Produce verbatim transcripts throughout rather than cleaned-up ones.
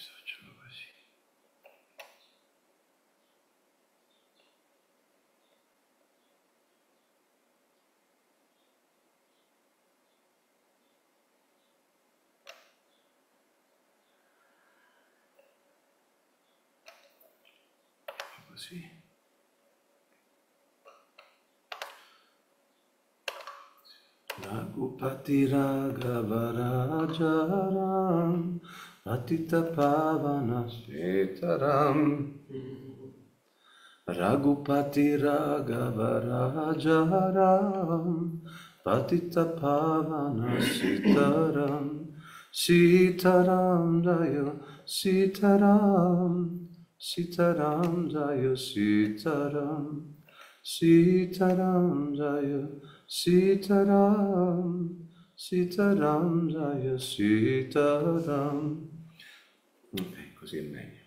facciamo così. Così. Raghupati Raghava Rajaram Patita Pavana Sitaram Raghupati Raghava Rajaram Patita Pavana Sitaram Sitaram Jayo Sitaram Sitaram Jayo Sitaram Sitaram Jayo Sitaram, Sitaram, Jaya Sitaram. Ok, così è meglio.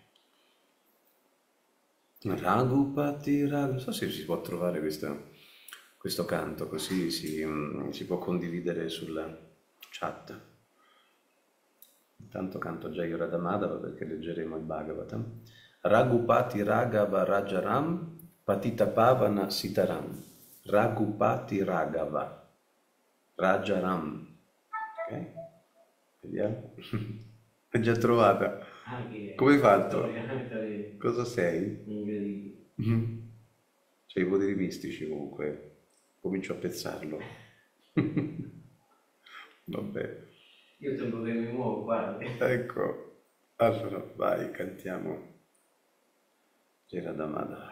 Raghupati Raghava. Non so se si può trovare questo, questo canto, così si, si può condividere sulla chat. Intanto canto Jaya Radhamadava perché leggeremo il Bhagavatam. Raghupati Raghava Rajaram, Patita Pavana Sitaram. Raghupati Raghava Rajaram. Ok? Vediamo. L'ho già trovata. Come hai fatto? Cosa sei? Mm-hmm. C'hai i poteri mistici comunque. Comincio a pezzarlo. Vabbè. Io tempo che mi muovo, guarda. Ecco. Allora, vai, cantiamo. Radhamadava.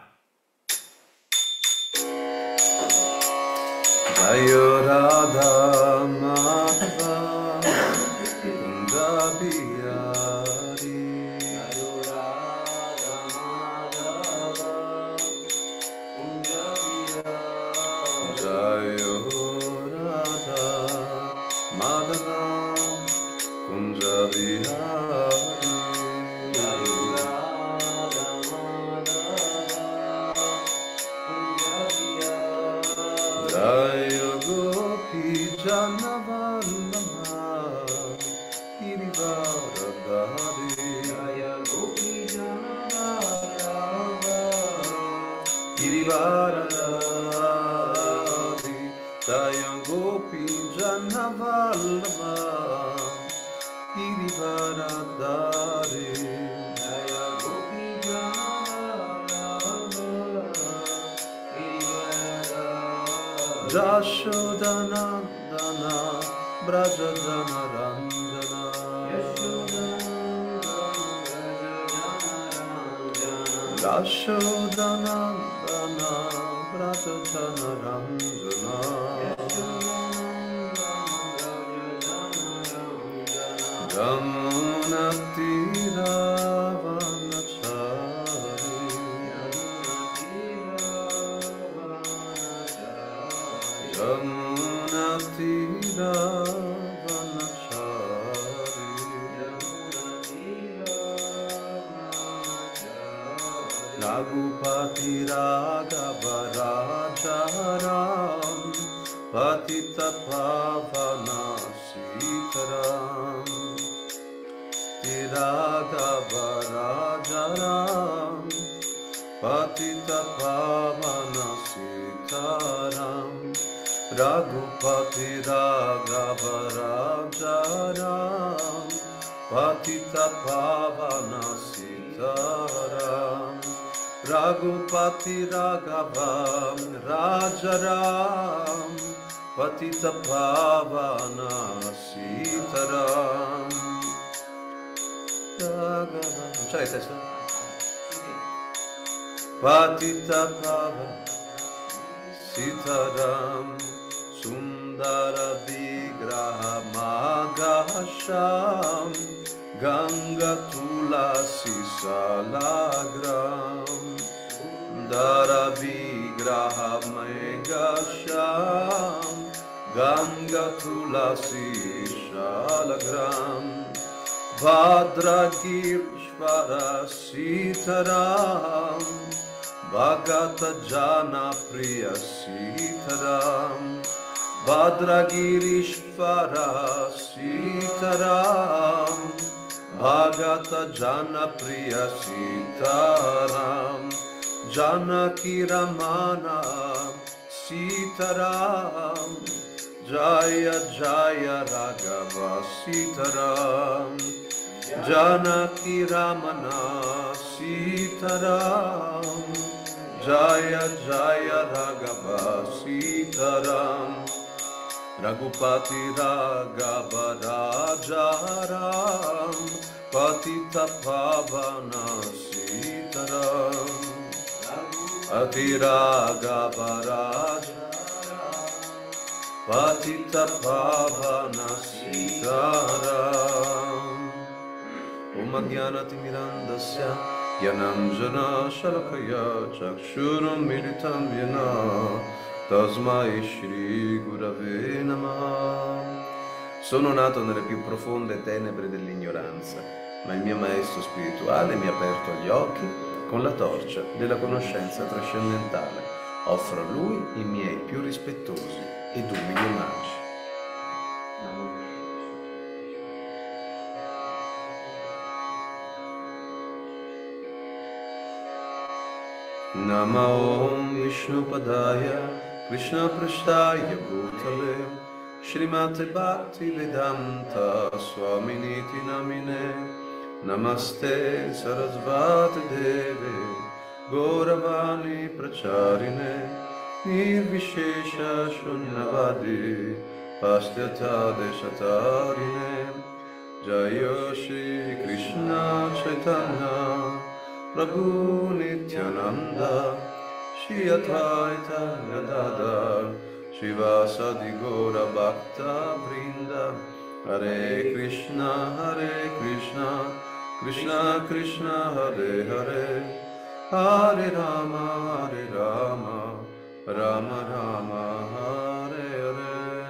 Jayo Radha Madhava Kunja Bihari Jayo Radha Madhava Kunja Bihari Jayo Radha Madhava Kunja Bihari Jayo Radha Madhava Kunja Bihari Jayo Janavallabha Girivaradhari Jaya Gopi Janavallabha Girivaradhari Jaya Gopi Janavallabha Girivaradhari Jaya Gopi Janavallabha Girivaradhari Jashodanandana Brajadana Ranjana Jashodanandana Brajadana Ranjana Jamuna Tira Vanachari Jamuna Tira Vanachari Raghupati Raghava Rajaram Patita Pavana Sitaram Raghava Rajaram Patita Pavana Sitaram Raghupati Raghava Rajaram Patita Pavana Sitaram Raghupati Raghava Rajaram Patita Pavana Sitaram Raghava. Non c'è il testo? Patita Pavana Sitaram Sundara Vigraha Magasham Ganga Tulasi Salagram Sundara Vigraha Magasham Ganga Tulasi Salagram Bhadragirshvara Sitaram Bhagata Jana Priya Sitaram Bhadragirishvara Sitaram Bhagata Jana Priya Sitaram, Janaki Ramana Sitaram, Jaya Jaya Raghava Sitaram, Janaki Ramana Sitaram, Jaya Jaya Raghava Sitaram, Raghupati Raghava Rajaram, Patita Pavana Sitaram, Ati Raghava Rajaram, Patita Pavana Sitaram. Om Jnanati Mirandasya Yananjana Shalakaya Chakshuram Militam Yena Tasmai Shri Gurave Namaha. Sono nato nelle più profonde tenebre dell'ignoranza, ma il mio maestro spirituale mi ha aperto gli occhi con la torcia della conoscenza trascendentale. Offro a lui i miei più rispettosi ed umili omaggi. Nama Om Vishnupadaya Krishna Prasthaya Bhutale Srimate Bhakti Vedanta Swaminiti Namine Namaste Sarasvati Deve Gauravani Pracharine Nirvishesha Shunyavadi Pastyata Deshatarine Jayo Shri Krishna Chaitanya Prabhu Nityananda Shri Advaita Gadadhar Shivasadi Gaura Bhakta Vrinda Hare Krishna Hare Krishna Krishna Krishna Hare Hare Hare Rama Hare Rama Rama Rama Hare Hare.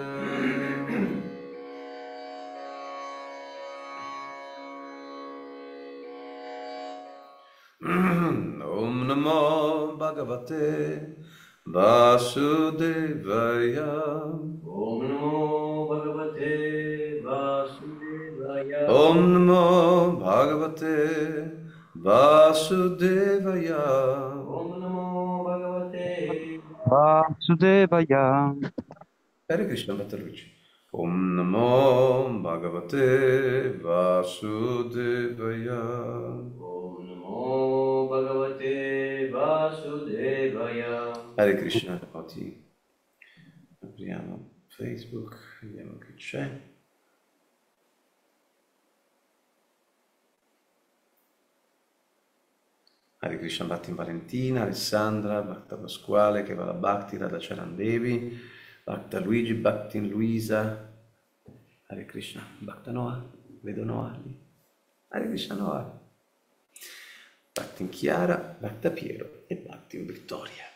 Om Namo Bhagavate Vasudevaya. Om Namo Bhagavate Vasudevaya. Om Namo Bhagavate Vasudevaya. Om Namo Bhagavate Vasudevaya. Hare Krishna Bhattaluci. Om Namo Bhagavate Vasudevaya. Om Namo Bhagavate Vasudevaya. Hare Krishna. Oggi apriamo Facebook, vediamo che c'è. Hare Krishna Bhaktin Valentina, Alessandra, Bhakta Pasquale, Kevala Bhakti, Radha Charandevi, Bhakta Luigi, Bhaktin Luisa, Hare Krishna, Bhakta Noah, vedo Noah lì, Hare Krishna Noah, Bhaktin Chiara, Bhakta Piero e Bhaktin Vittoria.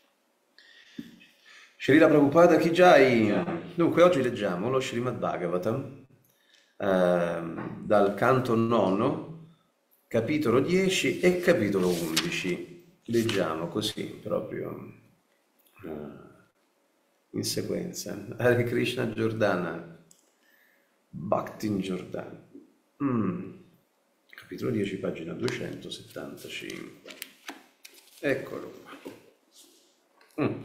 Srila Prabhupada Ki Jai. Dunque oggi leggiamo lo Srimad Bhagavatam eh, dal canto nono, capitolo dieci e capitolo undici. Leggiamo così proprio uh, in sequenza. Hare Krishna Giordana, Bhaktin Giordana. Mm. Capitolo dieci, pagina duecentosettantacinque. Eccolo qua. Mm.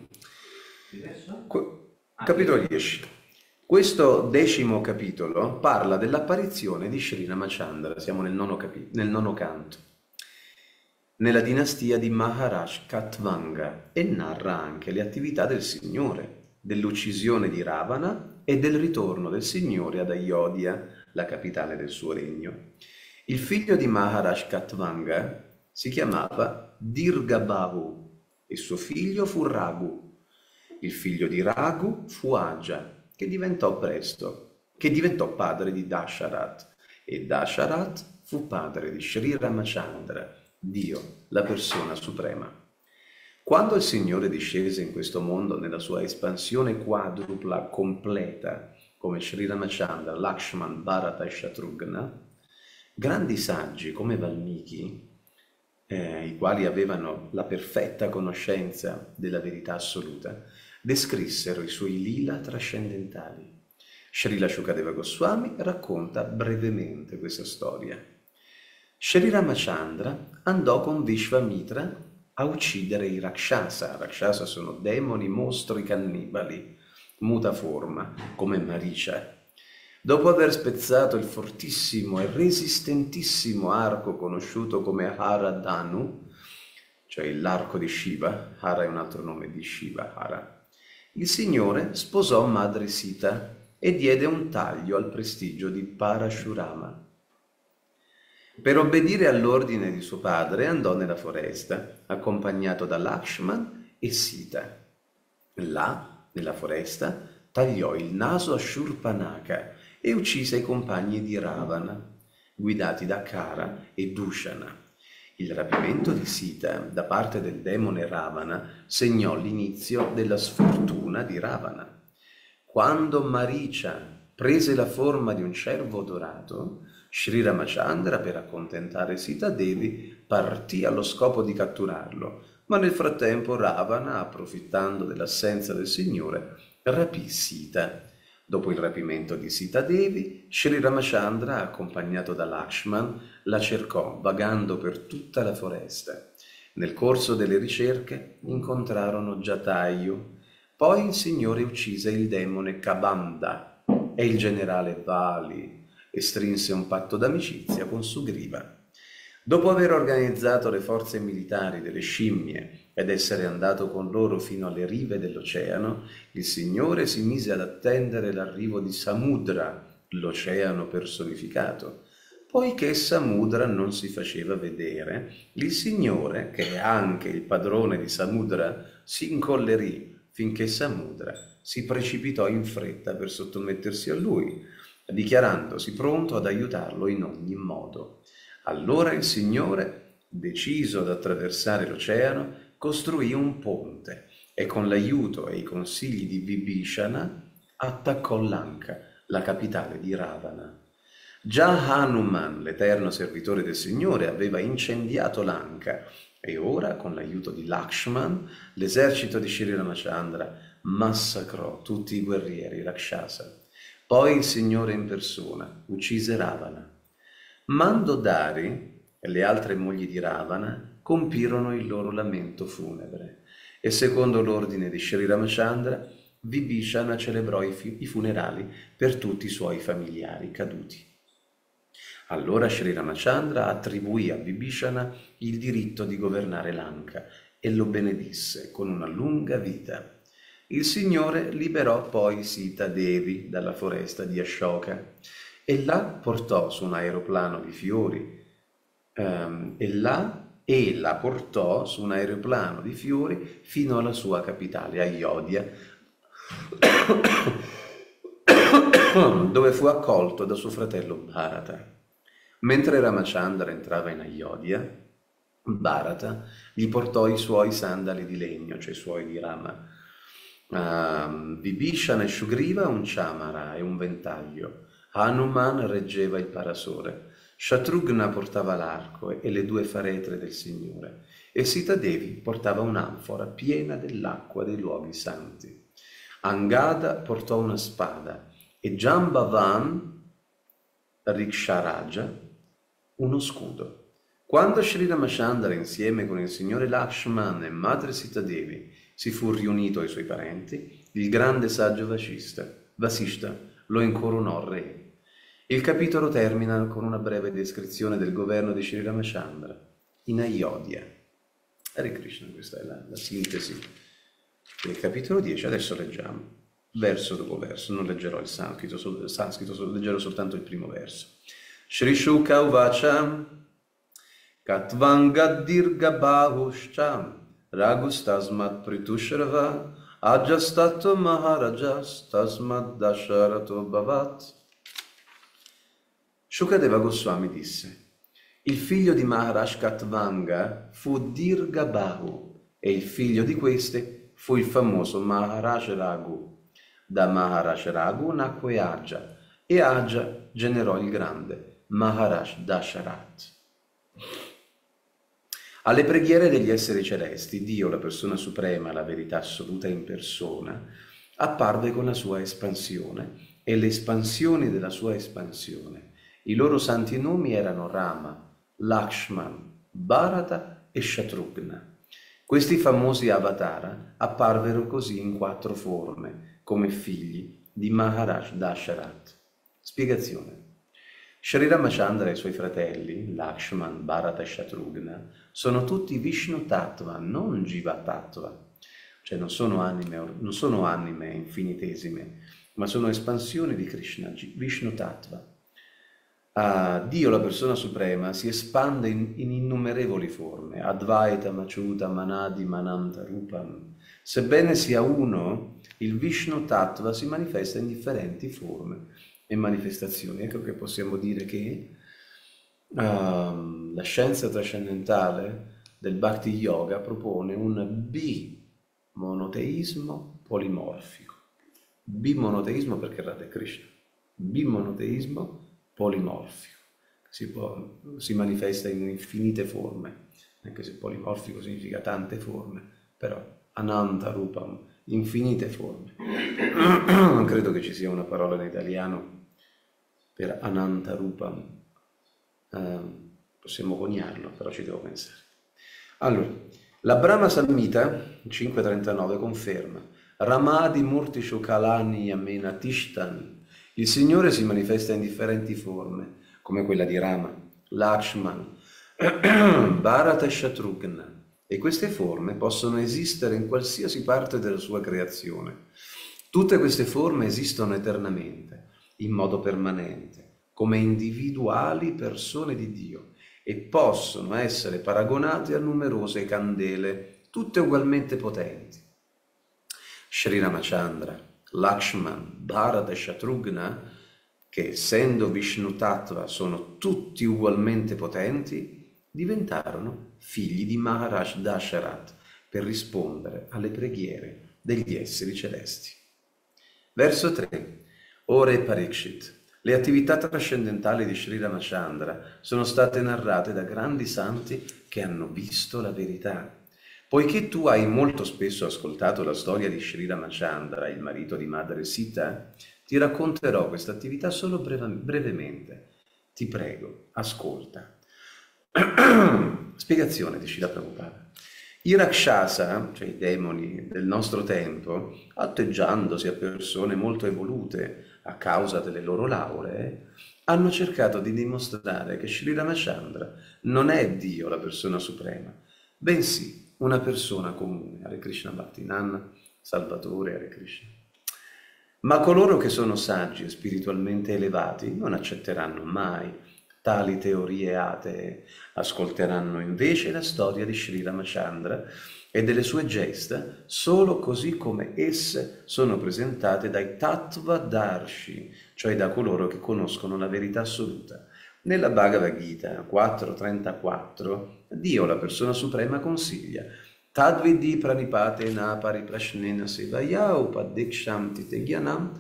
Capitolo dieci. Questo decimo capitolo parla dell'apparizione di Sri Ramachandra, siamo nel nono, capi- nel nono canto, nella dinastia di Maharaj Katvanga, e narra anche le attività del Signore, dell'uccisione di Ravana e del ritorno del Signore ad Ayodhya, la capitale del suo regno. Il figlio di Maharaj Katvanga si chiamava Dirgabahu e suo figlio fu Raghu. Il figlio di Raghu fu Aja, che diventò presto, che diventò padre di Dasharat, e Dasharat fu padre di Sri Ramachandra, Dio, la persona suprema. Quando il Signore discese in questo mondo nella sua espansione quadrupla completa, come Sri Ramachandra, Lakshman, Bharata e Shatrughna, grandi saggi come Valmiki, eh, i quali avevano la perfetta conoscenza della verità assoluta, descrissero i suoi lila trascendentali. Srila Shukadeva Goswami racconta brevemente questa storia. Shri Ramachandra andò con Vishvamitra a uccidere i Rakshasa. Rakshasa sono demoni, mostri cannibali, muta forma, come Maricia. Dopo aver spezzato il fortissimo e resistentissimo arco conosciuto come Haradhanu, cioè l'arco di Shiva, Hara è un altro nome di Shiva, Hara, il Signore sposò madre Sita e diede un taglio al prestigio di Parashurama. Per obbedire all'ordine di suo padre andò nella foresta, accompagnato da Lakshman e Sita. Là, nella foresta, tagliò il naso a Shurpanaka e uccise i compagni di Ravana, guidati da Kara e Dushana. Il rapimento di Sita da parte del demone Ravana segnò l'inizio della sfortuna di Ravana. Quando Maricia prese la forma di un cervo dorato, Shri Ramachandra, per accontentare Sita Devi, partì allo scopo di catturarlo, ma nel frattempo Ravana, approfittando dell'assenza del Signore, rapì Sita. Dopo il rapimento di Sita Devi, Shri Ramachandra, accompagnato da Lakshman, la cercò vagando per tutta la foresta. Nel corso delle ricerche incontrarono Jatayu. Poi il Signore uccise il demone Kabanda e il generale Vali e strinse un patto d'amicizia con Sugriva. Dopo aver organizzato le forze militari delle scimmie ed essere andato con loro fino alle rive dell'oceano, il Signore si mise ad attendere l'arrivo di Samudra, l'oceano personificato. Poiché Samudra non si faceva vedere, il Signore, che è anche il padrone di Samudra, si incollerì finché Samudra si precipitò in fretta per sottomettersi a lui, dichiarandosi pronto ad aiutarlo in ogni modo. Allora il Signore, deciso ad attraversare l'oceano, costruì un ponte e con l'aiuto e i consigli di Vibhishana attaccò Lanka, la capitale di Ravana. Già Hanuman, l'eterno servitore del Signore, aveva incendiato Lanka e ora, con l'aiuto di Lakshman, l'esercito di Shri Ramachandra massacrò tutti i guerrieri Rakshasa. Poi il Signore in persona uccise Ravana. Mandodari e le altre mogli di Ravana compirono il loro lamento funebre e secondo l'ordine di Shri Ramachandra, Vibhishana celebrò i, i funerali per tutti i suoi familiari caduti. Allora Shri Ramachandra attribuì a Vibhishana il diritto di governare Lanka e lo benedisse con una lunga vita. Il Signore liberò poi Sita Devi dalla foresta di Ashoka e là portò su un aeroplano di fiori um, e là e la portò su un aeroplano di fiori fino alla sua capitale, Ayodhya, dove fu accolto da suo fratello Bharata. Mentre Ramachandra entrava in Ayodhya, Bharata gli portò i suoi sandali di legno, cioè i suoi di rama, uh, Vibhishana e Shugriva un chamara e un ventaglio, Hanuman reggeva il parasole, Shatrughna portava l'arco e le due faretre del Signore, e Sita Devi portava un'anfora piena dell'acqua dei luoghi santi. Angada portò una spada e Jambavan Riksharaja uno scudo. Quando Shri Ramachandra, insieme con il Signore Lakshman e madre Sita Devi, si fu riunito ai suoi parenti, il grande saggio Vasishta, Vasishta lo incoronò re. Il capitolo termina con una breve descrizione del governo di Shri Ramachandra in Ayodhya. Hare Krishna, questa è la, la sintesi del capitolo dieci. Adesso leggiamo verso dopo verso, non leggerò il sanscrito, il sanscrito leggerò soltanto il primo verso. Shri Shuka Uvacha Katvangadirga Bahushcham Ragustasmat Pritushrava Ajastato Maharajas Tasmad Dasharato Bhavat. Shukadeva Goswami disse: il figlio di Maharaj Katvanga fu Dirga Bahu e il figlio di queste fu il famoso Maharaj Raghu. Da Maharaj Raghu nacque Aja e Aja generò il grande Maharaj Dasharat. Alle preghiere degli esseri celesti, Dio, la persona suprema, la verità assoluta in persona, apparve con la sua espansione e le espansioni della sua espansione. I loro santi nomi erano Rama, Lakshman, Bharata e Shatrugna. Questi famosi avatara apparvero così in quattro forme, come figli di Maharaj Dasharat. Spiegazione. Sri Ramachandra e i suoi fratelli, Lakshman, Bharata e Shatrugna, sono tutti Vishnu Tattva, non Jiva Tattva. Cioè non sono anime, non sono anime infinitesime, ma sono espansioni di Krishna, Vishnu Tattva. Uh, Dio, la persona suprema, si espande in, in innumerevoli forme, Advaita, Maciuta, Manadi, Mananta, Rupam. Sebbene sia uno, il Vishnu Tattva si manifesta in differenti forme e manifestazioni. Ecco che possiamo dire che uh, la scienza trascendentale del Bhakti Yoga propone un bimonoteismo polimorfico. Bimonoteismo perché Radha è Krishna. Bimonoteismo polimorfico, si, può, si manifesta in infinite forme, anche se polimorfico significa tante forme, però Ananta Rupam, infinite forme. Non credo che ci sia una parola in italiano per Ananta Rupam, eh, possiamo coniarlo, però ci devo pensare. Allora, la Brahma Samhita cinque trentanove conferma Ramadi Murti Shukalani Yamena Tishtani. Il Signore si manifesta in differenti forme, come quella di Rama, Lakshman, Bharata e Shatrugna, e queste forme possono esistere in qualsiasi parte della sua creazione. Tutte queste forme esistono eternamente, in modo permanente, come individuali persone di Dio, e possono essere paragonate a numerose candele, tutte ugualmente potenti. Sri Ramachandra, Lakshman, Bharata e Shatrugna, che essendo Vishnu Tattva sono tutti ugualmente potenti, diventarono figli di Maharaj Dasharat per rispondere alle preghiere degli esseri celesti. Verso tre. Ore Parikshit. Le attività trascendentali di Sri Ramachandra sono state narrate da grandi santi che hanno visto la verità. Poiché tu hai molto spesso ascoltato la storia di Sri Ramachandra, il marito di Madre Sita, ti racconterò questa attività solo breve, brevemente. Ti prego, ascolta. Spiegazione di Srila Prabhupada. I Rakshasa, cioè i demoni del nostro tempo, atteggiandosi a persone molto evolute a causa delle loro lauree, hanno cercato di dimostrare che Sri Ramachandra non è Dio, la persona suprema, bensì una persona comune, Hare Krishna Bhaktinanna, Salvatore, Hare Krishna. Ma coloro che sono saggi e spiritualmente elevati non accetteranno mai tali teorie atee, ascolteranno invece la storia di Sri Ramachandra e delle sue gesta solo così come esse sono presentate dai Tattvadarshi, cioè da coloro che conoscono la verità assoluta. Nella Bhagavad Gita quattro trentaquattro, Dio, la persona suprema, consiglia Tadvidi pranipate na pariprashnena sevaya upadiksham titegyanam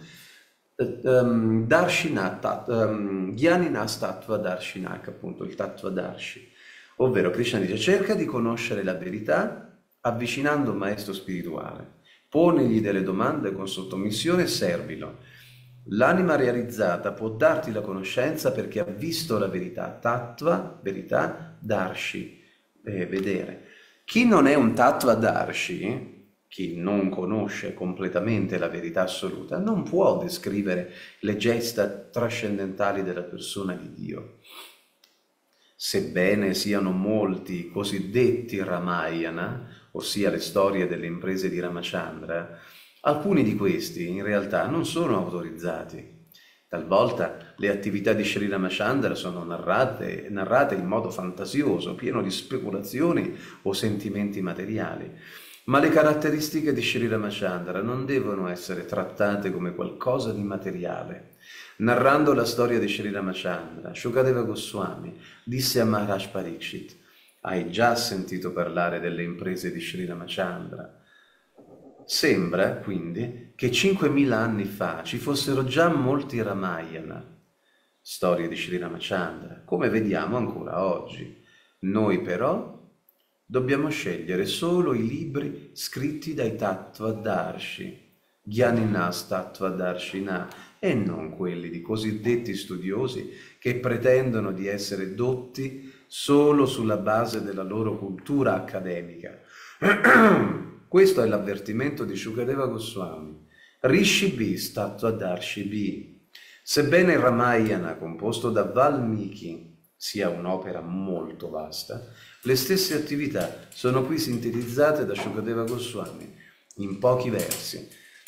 darshinat gyaninas tattva darshinak, appunto il tattva darshi. Ovvero Krishna dice cerca di conoscere la verità avvicinando un maestro spirituale, ponigli delle domande con sottomissione e servilo. L'anima realizzata può darti la conoscenza perché ha visto la verità, tattva, verità, darshi, eh, vedere. Chi non è un tattva darshi, chi non conosce completamente la verità assoluta, non può descrivere le gesta trascendentali della persona di Dio. Sebbene siano molti i cosiddetti Ramayana, ossia le storie delle imprese di Ramachandra, alcuni di questi in realtà non sono autorizzati. Talvolta le attività di Sri Ramachandra sono narrate, narrate in modo fantasioso, pieno di speculazioni o sentimenti materiali. Ma le caratteristiche di Sri Ramachandra non devono essere trattate come qualcosa di materiale. Narrando la storia di Sri Ramachandra, Shukadeva Goswami disse a Maharaj Parikshit: hai già sentito parlare delle imprese di Sri Ramachandra? Sembra, quindi, che cinquemila anni fa ci fossero già molti Ramayana, storie di Sri Ramachandra, come vediamo ancora oggi. Noi però dobbiamo scegliere solo i libri scritti dai Tattvadarshi, Gyaninas Tattvadarshina, e non quelli di cosiddetti studiosi che pretendono di essere dotti solo sulla base della loro cultura accademica. Questo è l'avvertimento di Shukadeva Goswami. Rishi B statto ad Arshi B. Sebbene il Ramayana, composto da Valmiki, sia un'opera molto vasta, le stesse attività sono qui sintetizzate da Shukadeva Goswami in pochi versi.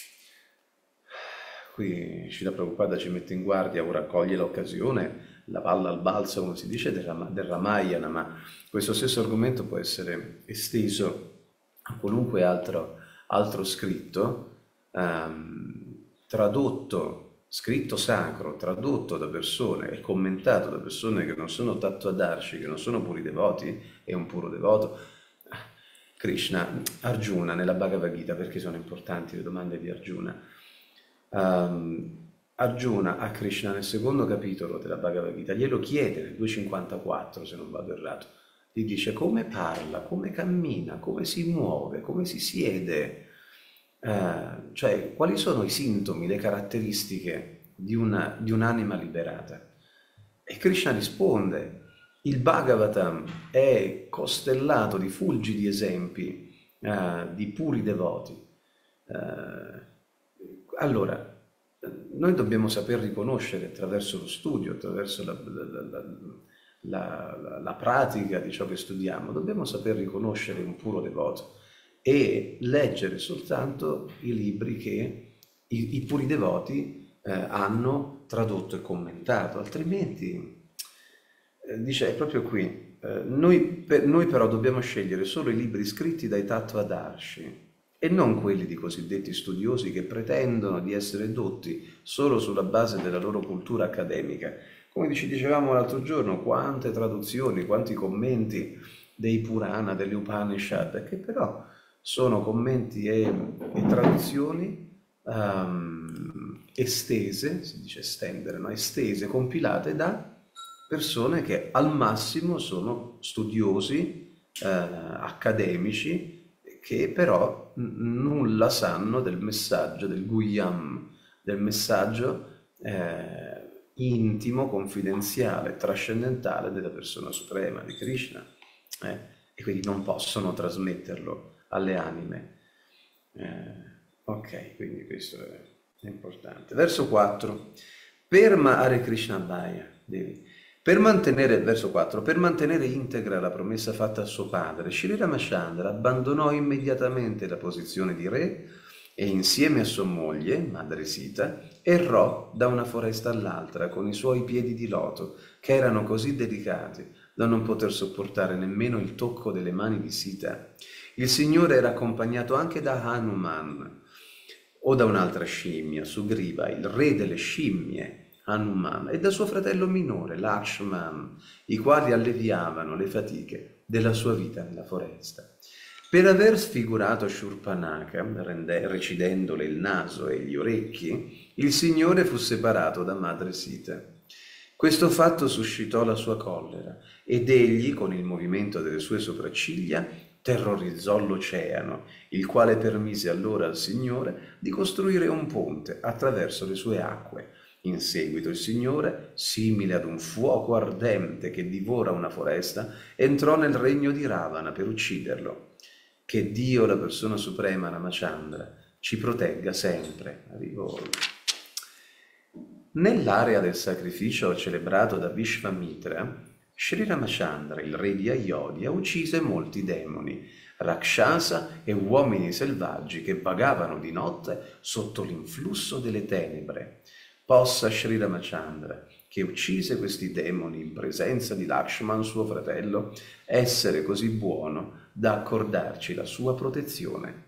Qui Srila Prabhupada ci mette in guardia, ora coglie l'occasione, la palla al balzo, come si dice, del, Ram del Ramayana, ma questo stesso argomento può essere esteso a qualunque altro, altro scritto, um, tradotto, scritto sacro, tradotto da persone e commentato da persone che non sono tattvadarshi, che non sono puri devoti, è un puro devoto. Krishna, Arjuna, nella Bhagavad Gita, perché sono importanti le domande di Arjuna? Um, Arjuna a Krishna nel secondo capitolo della Bhagavad Gita glielo chiede nel duecentocinquantaquattro, se non vado errato, gli dice come parla, come cammina, come si muove, come si siede, uh, cioè quali sono i sintomi, le caratteristiche di una, di un'anima liberata. E Krishna risponde: il Bhagavatam è costellato di fulgidi esempi uh, di puri devoti. Uh, allora, noi dobbiamo saper riconoscere attraverso lo studio, attraverso la, la, la, la, la, la pratica di ciò che studiamo, dobbiamo saper riconoscere un puro devoto e leggere soltanto i libri che i, i puri devoti eh, hanno tradotto e commentato, altrimenti, eh, dice, è proprio qui, eh, noi, per, noi però dobbiamo scegliere solo i libri scritti dai tattvadarshi, e non quelli di cosiddetti studiosi che pretendono di essere dotti solo sulla base della loro cultura accademica. Come ci dicevamo l'altro giorno, quante traduzioni, quanti commenti dei Purana, delle Upanishad, che però sono commenti e, e traduzioni um, estese, si dice estendere, no? estese, compilate da persone che al massimo sono studiosi, eh, accademici, che però nulla sanno del messaggio, del Guhyam, del messaggio eh, intimo, confidenziale, trascendentale della persona suprema, di Krishna, eh? e quindi non possono trasmetterlo alle anime. Eh, ok, quindi questo è, è importante. Verso quattro. Perma Hare Krishna Bhaya, devi. Per mantenere, verso quattro, per mantenere integra la promessa fatta a suo padre, Sri Ramachandra abbandonò immediatamente la posizione di re e insieme a sua moglie, madre Sita, errò da una foresta all'altra con i suoi piedi di loto, che erano così delicati da non poter sopportare nemmeno il tocco delle mani di Sita. Il Signore era accompagnato anche da Hanuman, o da un'altra scimmia, Sugriva, il re delle scimmie, Hanuman, e da suo fratello minore, Lakshman, i quali alleviavano le fatiche della sua vita nella foresta. Per aver sfigurato Shurpanaka, recidendole il naso e gli orecchi, il Signore fu separato da madre Sita. Questo fatto suscitò la sua collera, ed egli, con il movimento delle sue sopracciglia, terrorizzò l'oceano, il quale permise allora al Signore di costruire un ponte attraverso le sue acque. In seguito il Signore, simile ad un fuoco ardente che divora una foresta, entrò nel regno di Ravana per ucciderlo. Che Dio, la persona suprema, Ramachandra, ci protegga sempre. Arrivolo. Nell'area del sacrificio celebrato da Vishvamitra, Sri Ramachandra, il re di Ayodhya, uccise molti demoni, rakshasa e uomini selvaggi che vagavano di notte sotto l'influsso delle tenebre. Possa Sri Ramachandra, che uccise questi demoni in presenza di Lakshman, suo fratello, essere così buono da accordarci la sua protezione.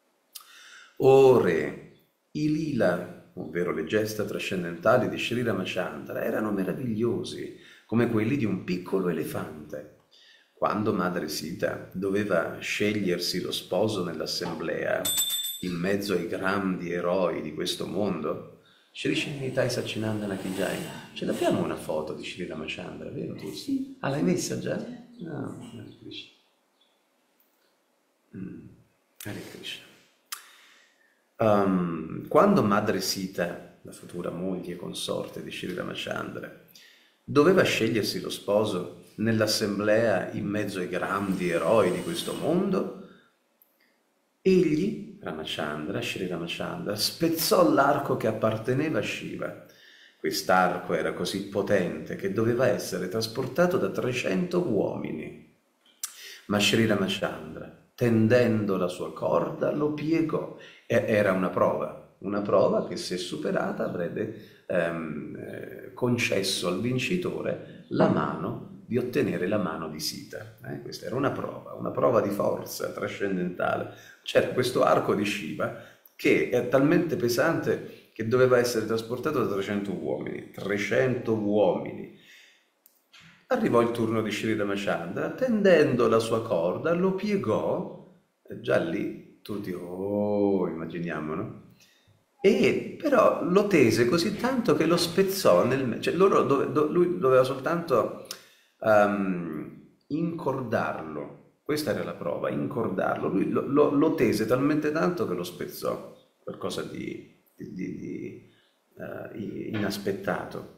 O re, i lila, ovvero le gesta trascendentali di Sri Ramachandra, erano meravigliosi, come quelli di un piccolo elefante. Quando madre Sita doveva scegliersi lo sposo nell'assemblea, in mezzo ai grandi eroi di questo mondo, Shri Srinitai Sacinandana Kijai, ce l'abbiamo una foto di Sri Ramachandra, vero tu? Sì. Ah, l'hai messa già? No, Hare Krishna. Mm. Hare Krishna. Um, quando madre Sita la futura moglie consorte di Sri Ramachandra, doveva scegliersi lo sposo nell'assemblea in mezzo ai grandi eroi di questo mondo, egli, Ramachandra, Sri Ramachandra, spezzò l'arco che apparteneva a Shiva. Quest'arco era così potente che doveva essere trasportato da trecento uomini. Ma Sri Ramachandra, tendendo la sua corda, lo piegò. E era una prova, una prova che se superata avrebbe ehm, eh, concesso al vincitore la mano di ottenere la mano di Sita. Eh, questa era una prova, una prova di forza trascendentale. C'era questo arco di Shiva che è talmente pesante che doveva essere trasportato da trecento uomini. trecento uomini. Arrivò il turno di Sri Ramachandra, tendendo la sua corda, lo piegò, e già lì tutti, oh, immaginiamo, no? E però lo tese così tanto che lo spezzò nel... Cioè loro dove, do, lui doveva soltanto um, incordarlo, questa era la prova, incordarlo. Lui lo, lo, lo tese talmente tanto che lo spezzò, qualcosa di, di, di, di uh, inaspettato.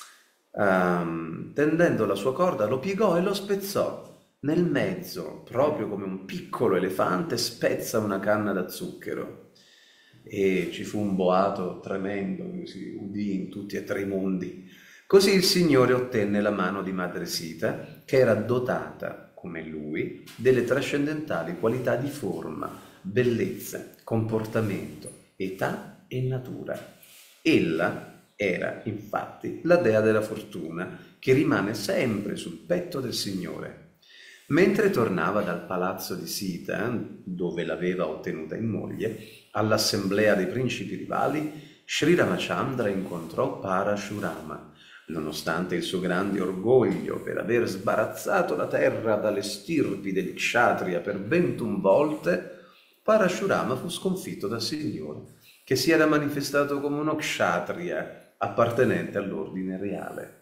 Um, tendendo la sua corda lo piegò e lo spezzò nel mezzo, proprio come un piccolo elefante spezza una canna da zucchero. E ci fu un boato tremendo che si udì in tutti e tre i mondi. Così il Signore ottenne la mano di Madre Sita, che era dotata, come lui, delle trascendentali qualità di forma, bellezza, comportamento, età e natura. Ella era, infatti, la dea della fortuna, che rimane sempre sul petto del Signore. Mentre tornava dal palazzo di Sita, dove l'aveva ottenuta in moglie, all'assemblea dei principi rivali, Sri Ramachandra incontrò Parashurama. Nonostante il suo grande orgoglio per aver sbarazzato la terra dalle stirpi degli Kshatriya per ventuno volte, Parashurama fu sconfitto dal Signore, che si era manifestato come uno Kshatriya appartenente all'ordine reale.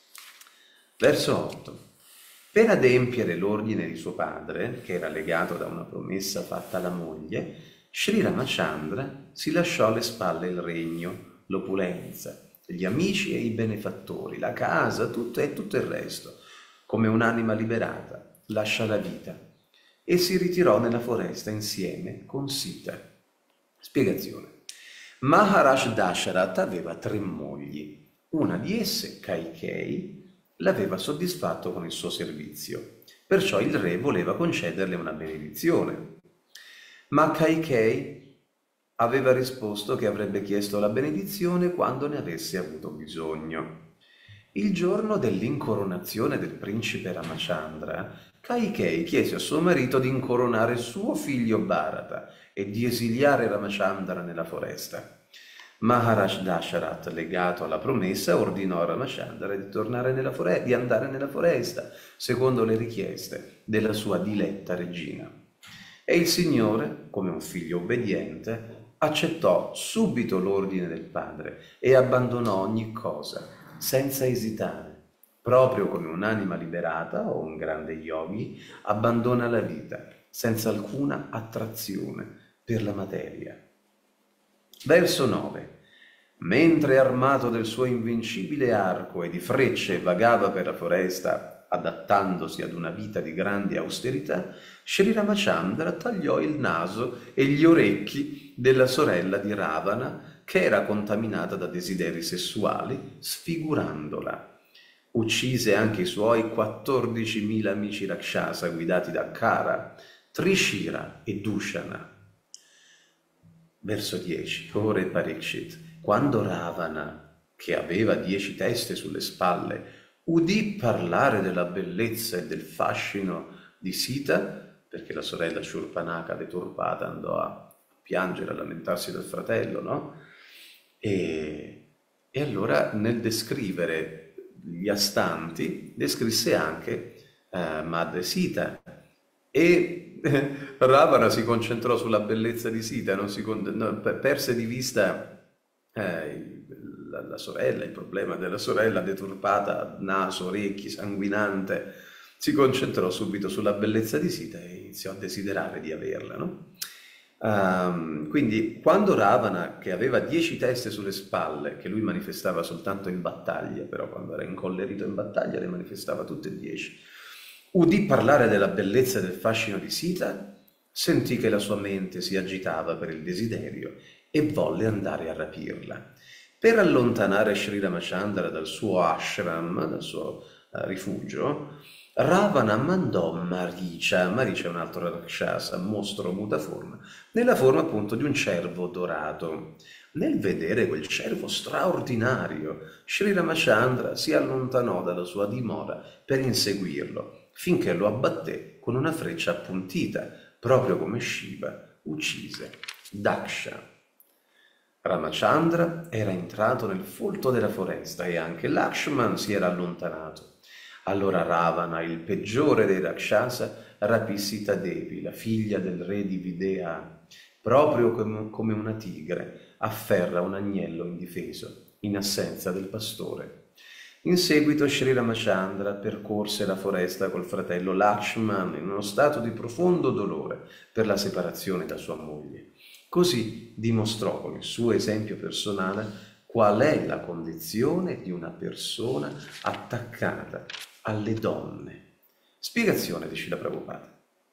Verso otto. Per adempiere l'ordine di suo padre, che era legato da una promessa fatta alla moglie, Sri Ramachandra si lasciò alle spalle il regno, l'opulenza, gli amici e i benefattori, la casa, tutto e tutto il resto. Come un'anima liberata, lascia la vita e si ritirò nella foresta insieme con Sita. Spiegazione. Maharaj Dasharatha aveva tre mogli. Una di esse, Kaikeyi, l'aveva soddisfatto con il suo servizio, perciò il re voleva concederle una benedizione. Ma Kaikeyi aveva risposto che avrebbe chiesto la benedizione quando ne avesse avuto bisogno. Il giorno dell'incoronazione del principe Ramachandra, Kaikeyi chiese a suo marito di incoronare suo figlio Bharata e di esiliare Ramachandra nella foresta. Maharaj Dasharatha, legato alla promessa, ordinò a Ramachandra di tornare nella foresta, di andare nella foresta, secondo le richieste della sua diletta regina. E il Signore, come un figlio obbediente, accettò subito l'ordine del padre e abbandonò ogni cosa, senza esitare, proprio come un'anima liberata o un grande yogi abbandona la vita, senza alcuna attrazione per la materia. Verso nove. Mentre armato del suo invincibile arco e di frecce vagava per la foresta, adattandosi ad una vita di grande austerità, Sri Ramachandra tagliò il naso e gli orecchi della sorella di Ravana, che era contaminata da desideri sessuali, sfigurandola. Uccise anche i suoi quattordicimila amici Rakshasa guidati da Kara, Trishira e Dushana. Verso dieci. Ora Parikshit. Quando Ravana, che aveva dieci teste sulle spalle, udì parlare della bellezza e del fascino di Sita, perché la sorella Shurpanaka deturpata andò a piangere, a lamentarsi del fratello, no? E, e allora nel descrivere gli astanti descrisse anche eh, Madre Sita e eh, Ravana si concentrò sulla bellezza di Sita, non si con... no, perse di vista Eh, la, la sorella, il problema della sorella deturpata, naso, orecchi, sanguinante, si concentrò subito sulla bellezza di Sita e iniziò a desiderare di averla, no? Um, quindi quando Ravana, che aveva dieci teste sulle spalle, che lui manifestava soltanto in battaglia, però quando era incollerito in battaglia le manifestava tutte e dieci, udì parlare della bellezza e del fascino di Sita, sentì che la sua mente si agitava per il desiderio e volle andare a rapirla. Per allontanare Sri Ramachandra dal suo ashram, dal suo uh, rifugio, Ravana mandò Maricia, Maricia è un altro rakshasa, mostro mutaforma, nella forma appunto di un cervo dorato. Nel vedere quel cervo straordinario, Sri Ramachandra si allontanò dalla sua dimora per inseguirlo, finché lo abbatté con una freccia appuntita, proprio come Shiva uccise Daksha. Ramachandra era entrato nel folto della foresta e anche Lakshman si era allontanato. Allora Ravana, il peggiore dei Rakshasa, rapì Sita Devi, la figlia del re di Videa, proprio come una tigre afferra un agnello indifeso, in assenza del pastore. In seguito Sri Ramachandra percorse la foresta col fratello Lakshman in uno stato di profondo dolore per la separazione da sua moglie. Così dimostrò con il suo esempio personale qual è la condizione di una persona attaccata alle donne. Spiegazione di Srila Prabhupada.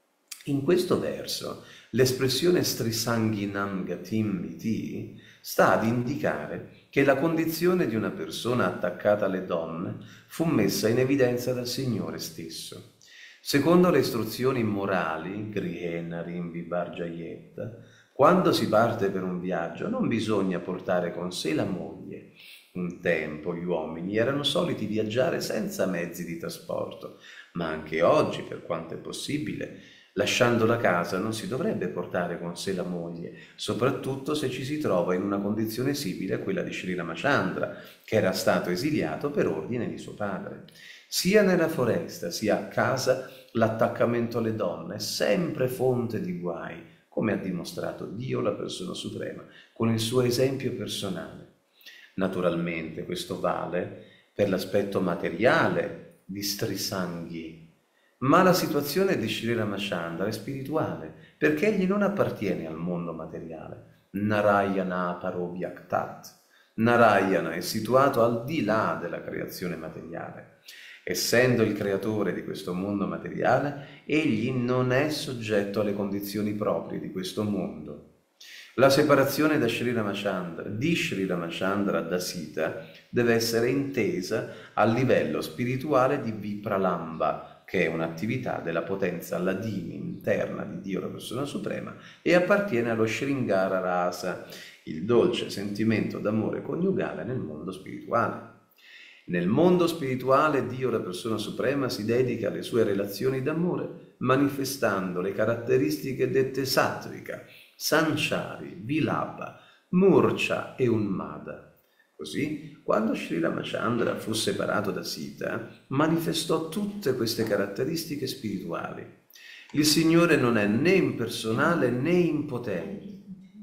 In questo verso l'espressione Strisanginam Gatim Iti sta ad indicare che la condizione di una persona attaccata alle donne fu messa in evidenza dal Signore stesso. Secondo le istruzioni morali, Grihena Rimvi Barjayet, quando si parte per un viaggio non bisogna portare con sé la moglie. Un tempo gli uomini erano soliti viaggiare senza mezzi di trasporto, ma anche oggi, per quanto è possibile, lasciando la casa non si dovrebbe portare con sé la moglie, soprattutto se ci si trova in una condizione simile a quella di Sri Ramachandra, che era stato esiliato per ordine di suo padre. Sia nella foresta sia a casa l'attaccamento alle donne è sempre fonte di guai, come ha dimostrato Dio, la persona suprema, con il suo esempio personale. Naturalmente questo vale per l'aspetto materiale di Strisanghi, ma la situazione di Sri Ramachandra è spirituale, perché egli non appartiene al mondo materiale. Narayana Parobhyaktat. Narayana è situato al di là della creazione materiale. Essendo il creatore di questo mondo materiale, egli non è soggetto alle condizioni proprie di questo mondo. La separazione da Sri Ramachandra, di Sri Ramachandra da Sita deve essere intesa a livello spirituale di Vipralamba, che è un'attività della potenza ladini interna di Dio, la persona suprema, e appartiene allo Shringara Rasa, il dolce sentimento d'amore coniugale nel mondo spirituale. Nel mondo spirituale Dio, la persona suprema, si dedica alle sue relazioni d'amore, manifestando le caratteristiche dette sattvika, sanchari, vilabha, murcha e unmada. Così, quando Sri Ramachandra fu separato da Sita, manifestò tutte queste caratteristiche spirituali. Il Signore non è né impersonale né impotente.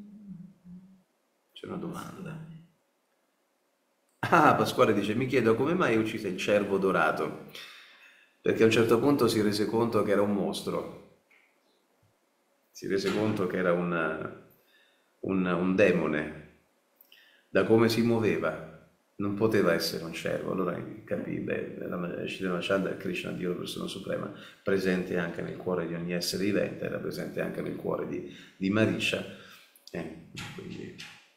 C'è una domanda. Ah, Pasquale dice, mi chiedo come mai uccise il cervo dorato, perché a un certo punto si rese conto che era un mostro, si rese conto che era un, un, un demone, da come si muoveva, non poteva essere un cervo, allora capì, beh, Sri Ramachandra è Krishna, Dio, la persona suprema, presente anche nel cuore di ogni essere vivente, era presente anche nel cuore di, di Maricia, eh, quindi...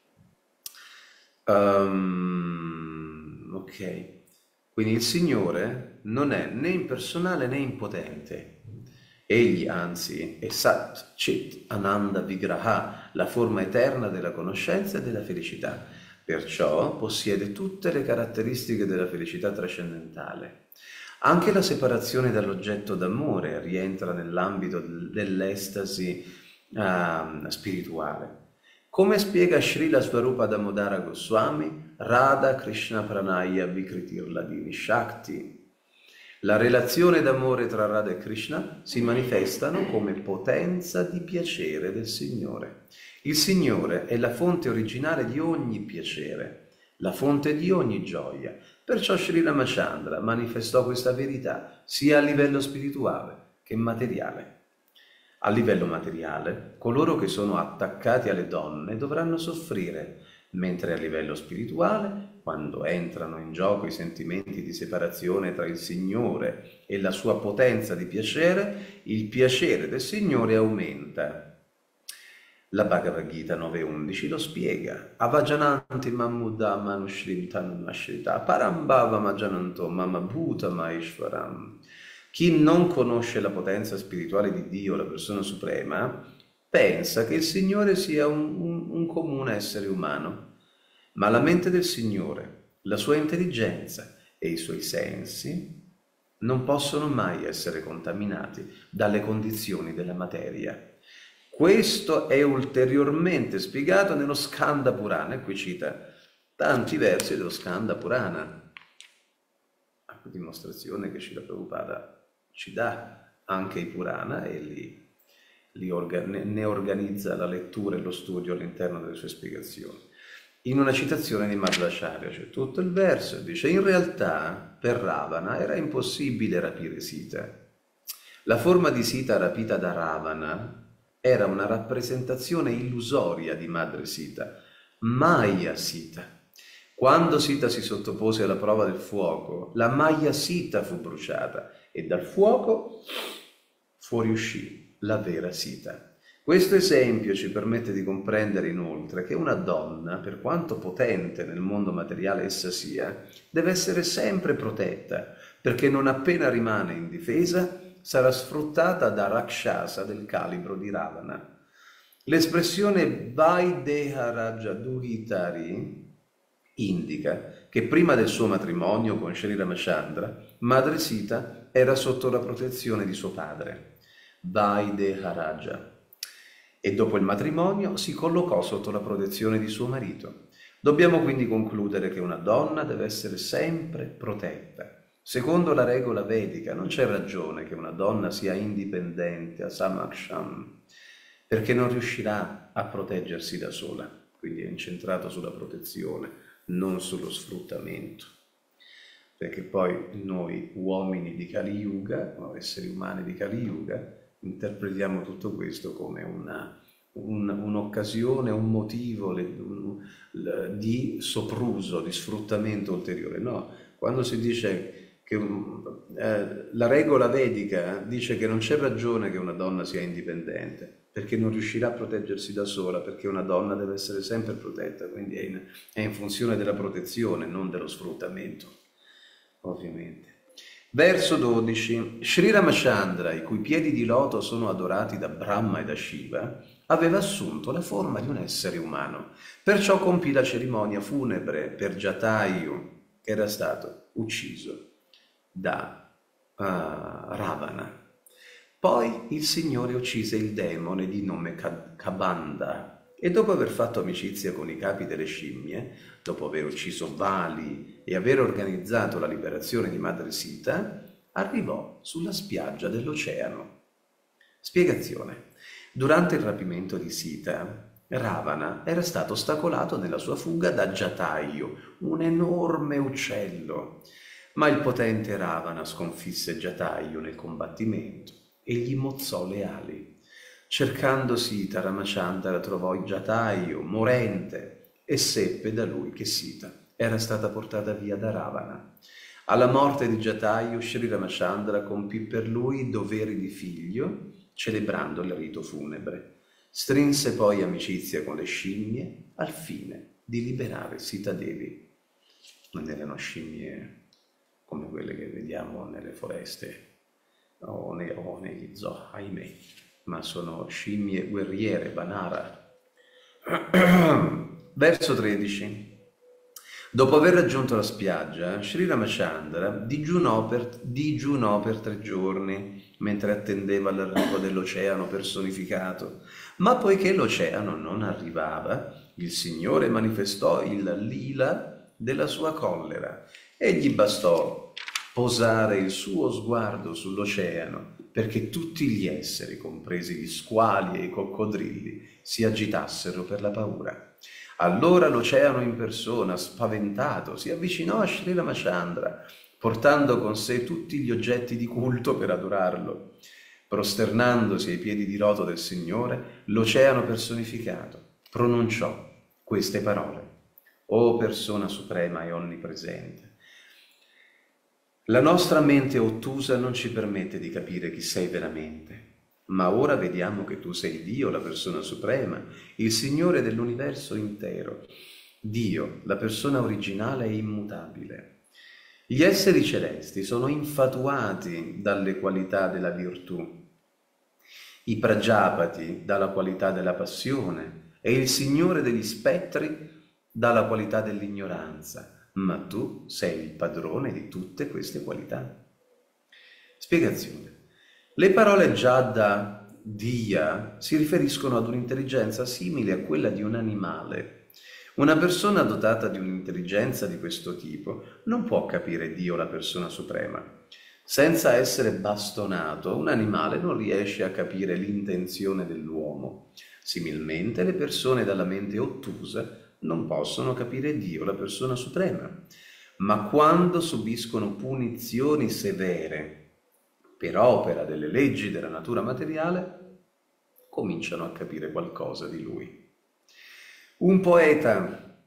Um, ok, quindi il Signore non è né impersonale né impotente. Egli, anzi, è Sat Chit Ananda Vigraha, la forma eterna della conoscenza e della felicità. Perciò possiede tutte le caratteristiche della felicità trascendentale. Anche la separazione dall'oggetto d'amore rientra nell'ambito dell'estasi uh, spirituale. Come spiega Srila Swarupa Damodara Goswami, Radha Krishna Pranaya Vikritir Ladini Shakti. La relazione d'amore tra Radha e Krishna si manifestano come potenza di piacere del Signore. Il Signore è la fonte originale di ogni piacere, la fonte di ogni gioia. Perciò Sri Ramachandra manifestò questa verità sia a livello spirituale che materiale. A livello materiale, coloro che sono attaccati alle donne dovranno soffrire, mentre a livello spirituale, quando entrano in gioco i sentimenti di separazione tra il Signore e la sua potenza di piacere, il piacere del Signore aumenta. La Bhagavad Gita nove undici lo spiega. Avajananti mamuda manushrintan mashrita parambhava majananto mamabhuta maishvaram. Chi non conosce la potenza spirituale di Dio, la persona suprema, pensa che il Signore sia un, un, un comune essere umano, ma la mente del Signore, la sua intelligenza e i suoi sensi non possono mai essere contaminati dalle condizioni della materia. Questo è ulteriormente spiegato nello Skanda Purana, e qui cita tanti versi dello Skanda Purana, a dimostrazione che Srila Prabhupada ci dà anche i Purana e li, li organ ne organizza la lettura e lo studio all'interno delle sue spiegazioni. In una citazione di Madhvacharya c'è tutto il verso, dice: in realtà per Ravana era impossibile rapire Sita. La forma di Sita rapita da Ravana era una rappresentazione illusoria di Madre Sita, Maya Sita. Quando Sita si sottopose alla prova del fuoco, la Maya Sita fu bruciata e dal fuoco fuoriuscì la vera Sita. Questo esempio ci permette di comprendere inoltre che una donna, per quanto potente nel mondo materiale essa sia, deve essere sempre protetta, perché non appena rimane indifesa sarà sfruttata da Rakshasa del calibro di Ravana. L'espressione Vaideha Raja Duhitari indica che prima del suo matrimonio con Sri Ramachandra, Madre Sita era sotto la protezione di suo padre, Vaideha Raja, e dopo il matrimonio si collocò sotto la protezione di suo marito. Dobbiamo quindi concludere che una donna deve essere sempre protetta. Secondo la regola vedica non c'è ragione che una donna sia indipendente, asamaksham, perché non riuscirà a proteggersi da sola, quindi è incentrato sulla protezione, non sullo sfruttamento. Perché poi noi uomini di Kali Yuga, o esseri umani di Kali Yuga, interpretiamo tutto questo come una, un, un'occasione, un motivo le, un, le, di sopruso, di sfruttamento ulteriore. No, quando si dice che eh, la regola vedica dice che non c'è ragione che una donna sia indipendente, perché non riuscirà a proteggersi da sola, perché una donna deve essere sempre protetta, quindi è in, è in funzione della protezione, non dello sfruttamento, ovviamente. Verso dodici. Sri Ramachandra, i cui piedi di loto sono adorati da Brahma e da Shiva, aveva assunto la forma di un essere umano, perciò compì la cerimonia funebre per Jatayu, che era stato ucciso da uh, Ravana. Poi il Signore uccise il demone di nome Kabanda e dopo aver fatto amicizia con i capi delle scimmie, dopo aver ucciso Vali e aver organizzato la liberazione di Madre Sita, arrivò sulla spiaggia dell'oceano. Spiegazione. Durante il rapimento di Sita, Ravana era stato ostacolato nella sua fuga da Jatayu, un enorme uccello, ma il potente Ravana sconfisse Jatayu nel combattimento e gli mozzò le ali. Cercando Sita, Ramachandra trovò Jatayu morente e seppe da lui che Sita era stata portata via da Ravana. Alla morte di Jatayu, Sri Ramachandra compì per lui i doveri di figlio, celebrando il rito funebre. Strinse poi amicizia con le scimmie al fine di liberare Sita Devi. Non erano scimmie come quelle che vediamo nelle foreste o, ne, o negli zoo, ahimè, ma sono scimmie guerriere, Vanara. Verso tredici. Dopo aver raggiunto la spiaggia, Sri Ramachandra digiunò per, digiunò per tre giorni, mentre attendeva l'arrivo dell'oceano personificato. Ma poiché l'oceano non arrivava, il Signore manifestò il lila della sua collera e gli bastò posare il suo sguardo sull'oceano perché tutti gli esseri, compresi gli squali e i coccodrilli, si agitassero per la paura. Allora l'oceano in persona, spaventato, si avvicinò a Sri Ramachandra, portando con sé tutti gli oggetti di culto per adorarlo. Prosternandosi ai piedi di loto del Signore, l'oceano personificato pronunciò queste parole: O persona suprema e onnipresente, la nostra mente ottusa non ci permette di capire chi sei veramente, ma ora vediamo che tu sei Dio, la persona suprema, il Signore dell'universo intero, Dio, la persona originale e immutabile. Gli esseri celesti sono infatuati dalle qualità della virtù, i Prajapati dalla qualità della passione e il Signore degli spettri dalla qualità dell'ignoranza, ma tu sei il padrone di tutte queste qualità. Spiegazione. Le parole Jada, Diya si riferiscono ad un'intelligenza simile a quella di un animale. Una persona dotata di un'intelligenza di questo tipo non può capire Dio, la persona suprema. Senza essere bastonato, un animale non riesce a capire l'intenzione dell'uomo. Similmente, le persone dalla mente ottusa non possono capire Dio, la persona suprema. Ma quando subiscono punizioni severe per opera delle leggi della natura materiale, cominciano a capire qualcosa di Lui. Un poeta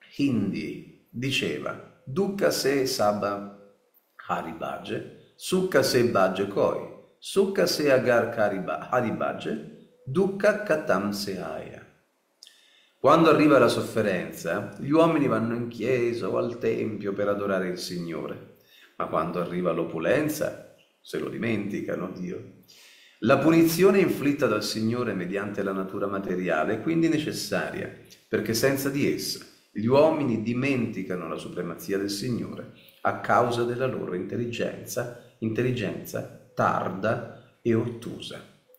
hindi diceva: Dukkha se sabha haribhaje, sukha se bhaje koi, sukha se agar haribhaje, dukkha katam se aya. Quando arriva la sofferenza, gli uomini vanno in chiesa o al tempio per adorare il Signore, ma quando arriva l'opulenza se lo dimenticano Dio. La punizione inflitta dal Signore mediante la natura materiale è quindi necessaria, perché senza di essa gli uomini dimenticano la supremazia del Signore a causa della loro intelligenza, intelligenza tarda e ottusa.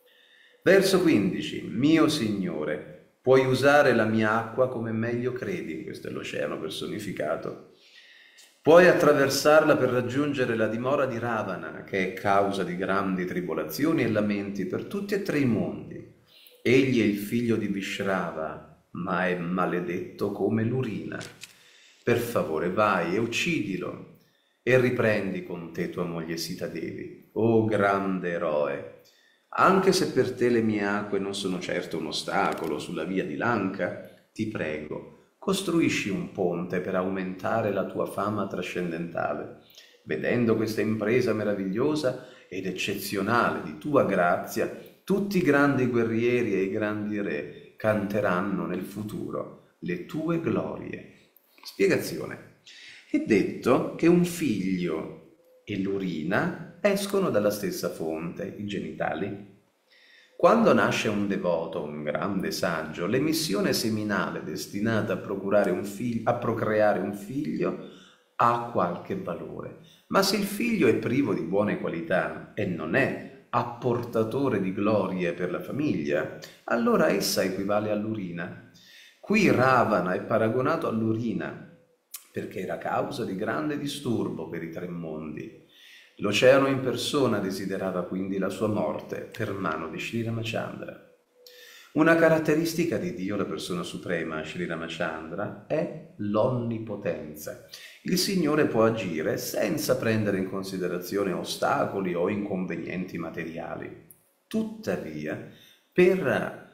Verso quindici. Mio Signore, puoi usare la mia acqua come meglio credi, questo è l'oceano personificato. Puoi attraversarla per raggiungere la dimora di Ravana, che è causa di grandi tribolazioni e lamenti per tutti e tre i mondi. Egli è il figlio di Vishrava, ma è maledetto come l'urina. Per favore vai e uccidilo e riprendi con te tua moglie Sita Devi, o grande eroe. Anche se per te le mie acque non sono certo un ostacolo sulla via di Lanka, ti prego, costruisci un ponte per aumentare la tua fama trascendentale. Vedendo questa impresa meravigliosa ed eccezionale di tua grazia, tutti i grandi guerrieri e i grandi re canteranno nel futuro le tue glorie. Spiegazione. È detto che un figlio e l'urina escono dalla stessa fonte, i genitali. Quando nasce un devoto, un grande saggio, l'emissione seminale destinata a, procurare un figlio, a procreare un figlio ha qualche valore. Ma se il figlio è privo di buone qualità e non è apportatore di glorie per la famiglia, allora essa equivale all'urina. Qui Ravana è paragonato all'urina, perché era causa di grande disturbo per i tre mondi. L'oceano in persona desiderava quindi la sua morte per mano di Sri Ramachandra. Una caratteristica di Dio, la persona suprema, Sri Ramachandra, è l'onnipotenza. Il Signore può agire senza prendere in considerazione ostacoli o inconvenienti materiali. Tuttavia, per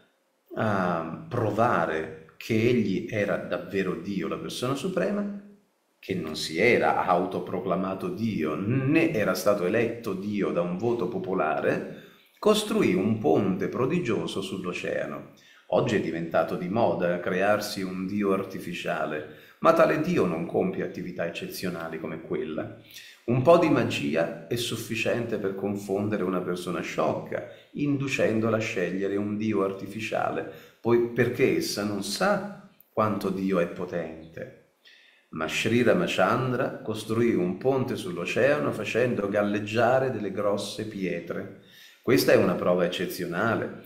uh, provare che Egli era davvero Dio, la persona suprema, che non si era autoproclamato Dio, né era stato eletto Dio da un voto popolare, costruì un ponte prodigioso sull'oceano. Oggi è diventato di moda crearsi un Dio artificiale, ma tale Dio non compie attività eccezionali come quella. Un po' di magia è sufficiente per confondere una persona sciocca, inducendola a scegliere un Dio artificiale, poi perché essa non sa quanto Dio è potente. Ma Sri Ramachandra costruì un ponte sull'oceano facendo galleggiare delle grosse pietre. Questa è una prova eccezionale,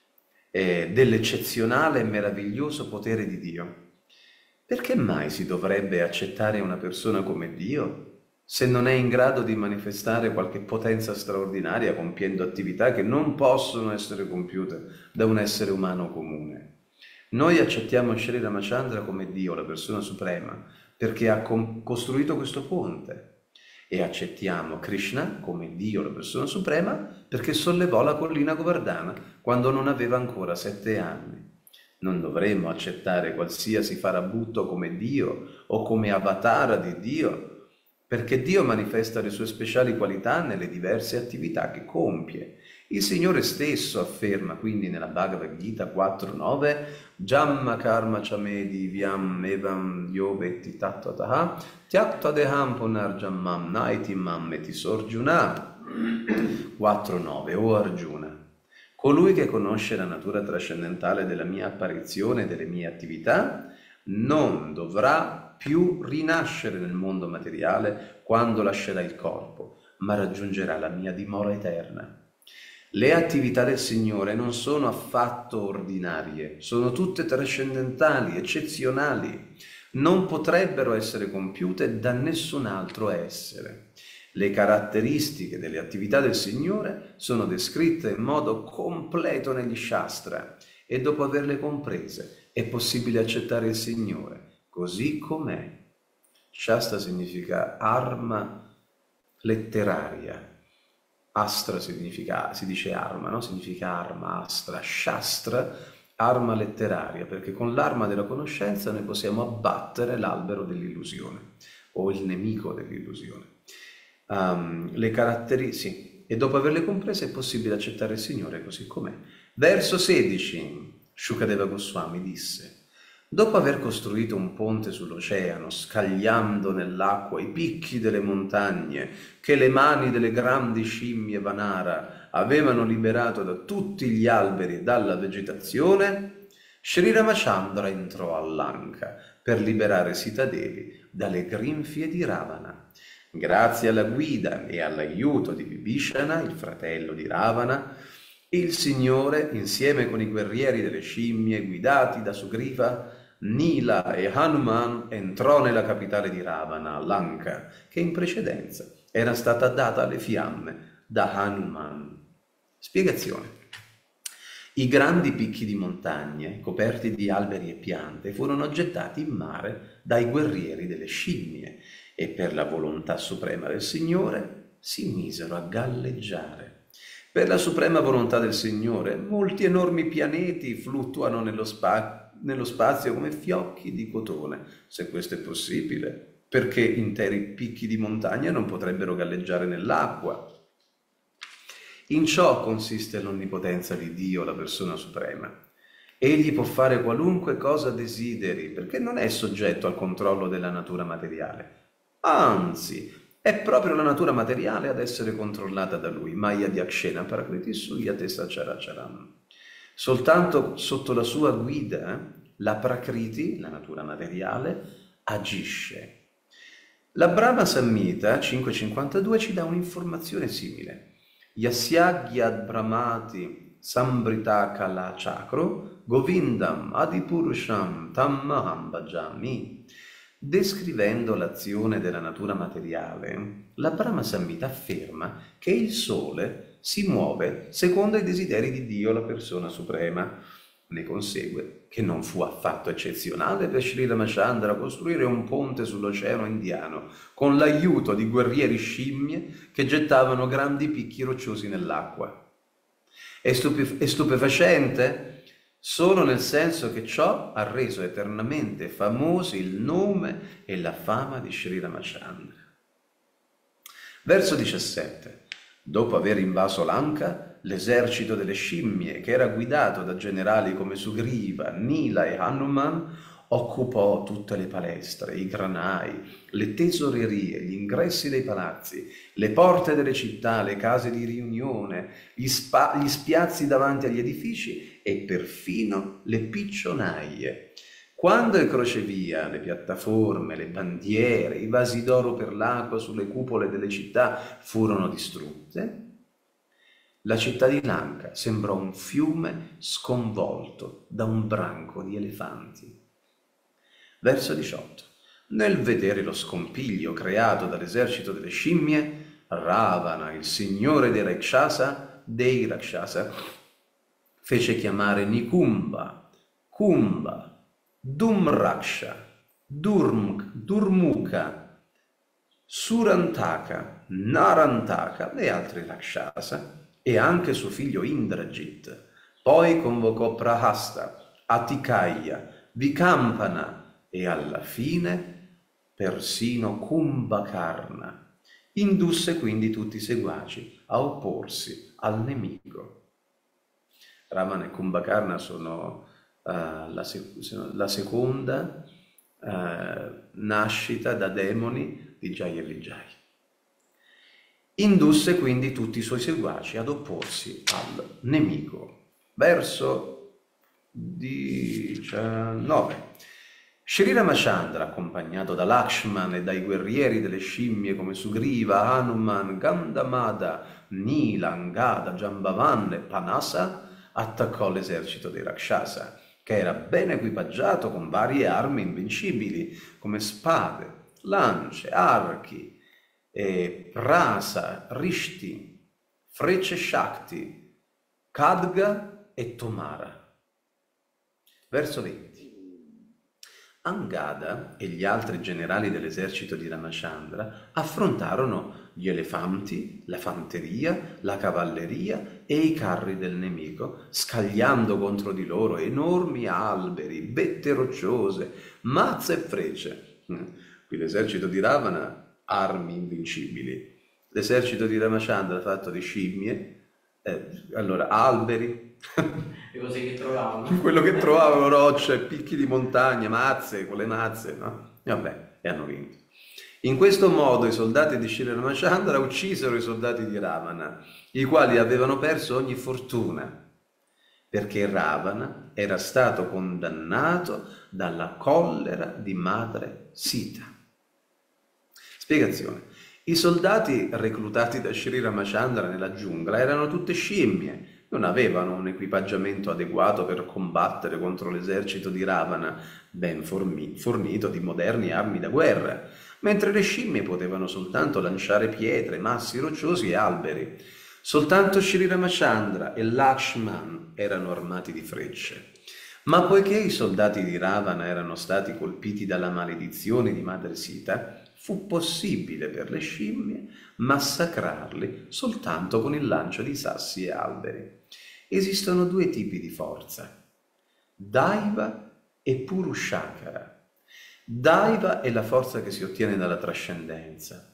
eh, dell'eccezionale e meraviglioso potere di Dio. Perché mai si dovrebbe accettare una persona come Dio se non è in grado di manifestare qualche potenza straordinaria compiendo attività che non possono essere compiute da un essere umano comune? Noi accettiamo Sri Ramachandra come Dio, la persona suprema, perché ha costruito questo ponte E accettiamo Krishna come Dio, la persona suprema, perché sollevò la collina Govardhana quando non aveva ancora sette anni. Non dovremmo accettare qualsiasi farabutto come Dio o come avatar di Dio, perché Dio manifesta le sue speciali qualità nelle diverse attività che compie. Il Signore stesso afferma quindi nella Bhagavad Gita quattro nove Jamma karma chamedi vyam evam yovetti tattvataha tyakta deham punarjammam naiti mammeti sorjuna quattro nove. O Arjuna, colui che conosce la natura trascendentale della mia apparizione e delle mie attività non dovrà più rinascere nel mondo materiale quando lascerà il corpo, ma raggiungerà la mia dimora eterna. Le attività del Signore non sono affatto ordinarie, sono tutte trascendentali, eccezionali. Non potrebbero essere compiute da nessun altro essere. Le caratteristiche delle attività del Signore sono descritte in modo completo negli Shastra e dopo averle comprese è possibile accettare il Signore così com'è. Shastra significa arma letteraria. Astra significa, si dice arma, no? Significa arma, astra. Shastra, arma letteraria, perché con l'arma della conoscenza noi possiamo abbattere l'albero dell'illusione o il nemico dell'illusione. Um, le caratteristiche, sì, e dopo averle comprese è possibile accettare il Signore così com'è. Verso sedici, Shukadeva Goswami disse: dopo aver costruito un ponte sull'oceano, scagliando nell'acqua i picchi delle montagne che le mani delle grandi scimmie Vanara avevano liberato da tutti gli alberi e dalla vegetazione, Sri Ramachandra entrò a Lanka per liberare Sita Devi dalle grinfie di Ravana. Grazie alla guida e all'aiuto di Vibhishana, il fratello di Ravana, il Signore, insieme con i guerrieri delle scimmie guidati da Sugriva, Nila e Hanuman, entrò nella capitale di Ravana, Lanka, che in precedenza era stata data alle fiamme da Hanuman. Spiegazione. I grandi picchi di montagne, coperti di alberi e piante, furono gettati in mare dai guerrieri delle scimmie e per la volontà suprema del Signore si misero a galleggiare. Per la suprema volontà del Signore, molti enormi pianeti fluttuano nello, spa nello spazio come fiocchi di cotone. Se questo è possibile, perché interi picchi di montagna non potrebbero galleggiare nell'acqua? In ciò consiste l'onnipotenza di Dio, la persona suprema. Egli può fare qualunque cosa desideri, perché non è soggetto al controllo della natura materiale. Anzi, è proprio la natura materiale ad essere controllata da lui. Maya Dyakshena Prakriti Suyate Sacharacharam. Soltanto sotto la sua guida la Prakriti, la natura materiale, agisce. La Brahma Samhita cinque cinquantadue ci dà un'informazione simile. Yasyagyad Brahmati Sambrita Kala Chakro Govindam Adipurusham Tammaham Bhajami. Descrivendo l'azione della natura materiale, la Brahma Samhita afferma che il Sole si muove secondo i desideri di Dio, la persona suprema. Ne consegue che non fu affatto eccezionale per Sri Ramachandra costruire un ponte sull'oceano indiano con l'aiuto di guerrieri scimmie che gettavano grandi picchi rocciosi nell'acqua. È, stupe- è stupefacente? Solo nel senso che ciò ha reso eternamente famosi il nome e la fama di Sri Ramachandra. Verso diciassette. Dopo aver invaso Lanka, l'esercito delle scimmie, che era guidato da generali come Sugriva, Nila e Hanuman, occupò tutte le palestre, i granai, le tesorerie, gli ingressi dei palazzi, le porte delle città, le case di riunione, gli, spa- gli spiazzi davanti agli edifici e perfino le piccionaie. Quando il crocevia, le piattaforme, le bandiere, i vasi d'oro per l'acqua sulle cupole delle città furono distrutte, la città di Lanka sembrò un fiume sconvolto da un branco di elefanti. Verso diciotto. Nel vedere lo scompiglio creato dall'esercito delle scimmie, Ravana, il signore dei Rakshasa, dei Rakshasa, fece chiamare Nikumba, Kumba, Dhumraksha, Durm, Durmukha, Surantaka, Narantaka e altri Rakshasa e anche suo figlio Indrajit. Poi convocò Prahasta, Atikaya, Vikampana e alla fine persino Kumbhakarna. Indusse quindi tutti i seguaci a opporsi al nemico. Ravana e Kumbhakarna sono uh, la, sec la seconda uh, nascita da demoni di Jaya e Vijaya. Indusse quindi tutti i suoi seguaci ad opporsi al nemico. Verso diciannove. Shri Ramachandra, accompagnato da Lakshman e dai guerrieri delle scimmie come Sugriva, Hanuman, Gandamada, Nila, Angada, Jambavan e Panasa, attaccò l'esercito dei Rakshasa, che era ben equipaggiato con varie armi invincibili, come spade, lance, archi, e prasa, rishti, frecce shakti, khadga e tomara. Verso venti. Angada e gli altri generali dell'esercito di Ramachandra affrontarono gli elefanti, la fanteria, la cavalleria e i carri del nemico, scagliando contro di loro enormi alberi, vette rocciose, mazze e frecce. Qui l'esercito di Ravana, armi invincibili. L'esercito di Ramachandra fatto di scimmie, eh, allora alberi, le cose che trovavano. Quello che trovavano, rocce, picchi di montagna, mazze, con le mazze, no? E vabbè, e hanno vinto. In questo modo i soldati di Shri Ramachandra uccisero i soldati di Ravana, i quali avevano perso ogni fortuna, perché Ravana era stato condannato dalla collera di madre Sita. Spiegazione. I soldati reclutati da Shri Ramachandra nella giungla erano tutte scimmie, non avevano un equipaggiamento adeguato per combattere contro l'esercito di Ravana, ben fornito di moderni armi da guerra, mentre le scimmie potevano soltanto lanciare pietre, massi rocciosi e alberi. Soltanto Shri Ramachandra e Lakshman erano armati di frecce. Ma poiché i soldati di Ravana erano stati colpiti dalla maledizione di madre Sita, fu possibile per le scimmie massacrarli soltanto con il lancio di sassi e alberi. Esistono due tipi di forza, Daiva e Purushakara. Daiva è la forza che si ottiene dalla trascendenza.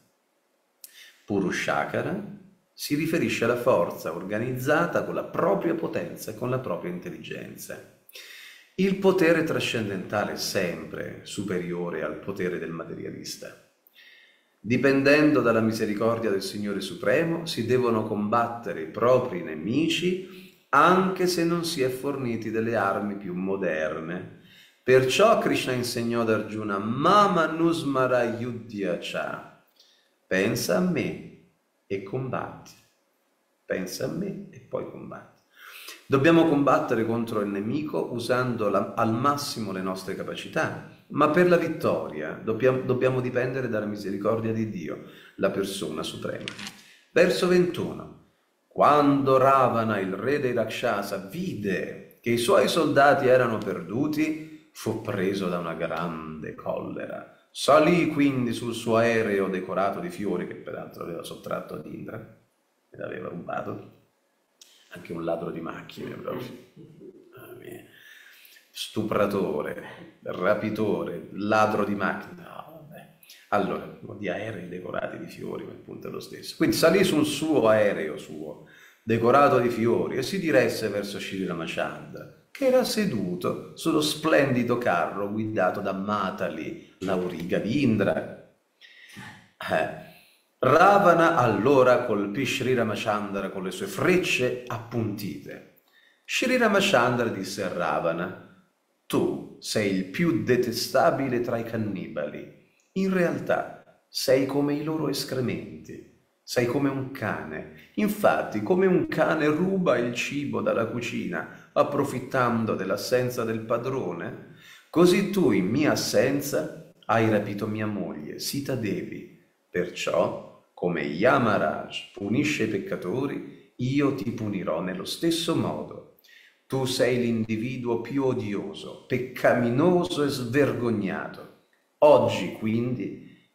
Purushakara si riferisce alla forza organizzata con la propria potenza e con la propria intelligenza. Il potere trascendentale è sempre superiore al potere del materialista. Dipendendo dalla misericordia del Signore Supremo, si devono combattere i propri nemici anche se non si è forniti delle armi più moderne. Perciò Krishna insegnò ad Arjuna Mama Nusmara Yudhyacha. Pensa a me e combatti. Pensa a me e poi combatti. Dobbiamo combattere contro il nemico usando la, al massimo le nostre capacità, ma per la vittoria dobbiamo, dobbiamo dipendere dalla misericordia di Dio, la persona suprema. Verso ventuno. Quando Ravana, il re dei Rakshasa, vide che i suoi soldati erano perduti, fu preso da una grande collera. Salì quindi sul suo aereo decorato di fiori, che peraltro aveva sottratto ad Indra ed aveva rubato. Anche un ladro di macchine proprio. Stupratore, rapitore, ladro di macchine. No, vabbè. Allora, di aerei decorati di fiori, ma il punto è lo stesso. Quindi salì sul suo aereo suo, decorato di fiori, e si diresse verso Shri Ramachandra, che era seduto sullo splendido carro guidato da Matali, l'auriga di Indra. Eh. Ravana allora colpì Shri Ramachandra con le sue frecce appuntite. Shri Ramachandra disse a Ravana: tu sei il più detestabile tra i cannibali. In realtà sei come i loro escrementi. Sei come un cane. Infatti, come un cane ruba il cibo dalla cucina, approfittando dell'assenza del padrone, così tu, in mia assenza, hai rapito mia moglie, Sita Devi. Perciò, come Yamaraj punisce i peccatori, io ti punirò nello stesso modo. Tu sei l'individuo più odioso, peccaminoso e svergognato. Oggi, quindi,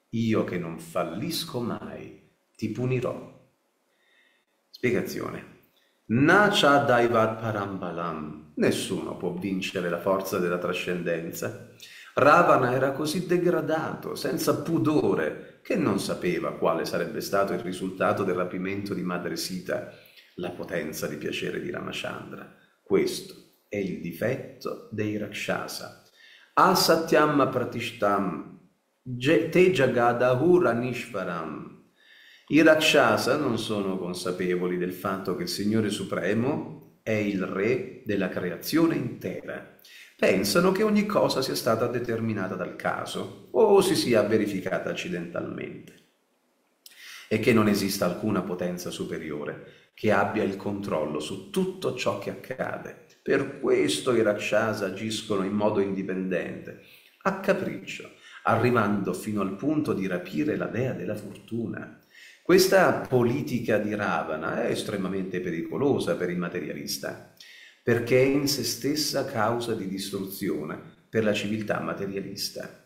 io che non fallisco mai, ti punirò. Spiegazione. Nacha Daivat Parambalam. Nessuno può vincere la forza della trascendenza. Ravana era così degradato, senza pudore, che non sapeva quale sarebbe stato il risultato del rapimento di Madre Sita, la potenza di piacere di Ramachandra. Questo è il difetto dei Rakshasa. Asatyam Pratishtam Te Jagadahura Nishvaram. I Rakshasa non sono consapevoli del fatto che il Signore Supremo è il Re della creazione intera. Pensano che ogni cosa sia stata determinata dal caso o si sia verificata accidentalmente e che non esista alcuna potenza superiore che abbia il controllo su tutto ciò che accade. Per questo i Rakshasa agiscono in modo indipendente, a capriccio, arrivando fino al punto di rapire la dea della fortuna. Questa politica di Ravana è estremamente pericolosa per il materialista, perché è in se stessa causa di distruzione per la civiltà materialista.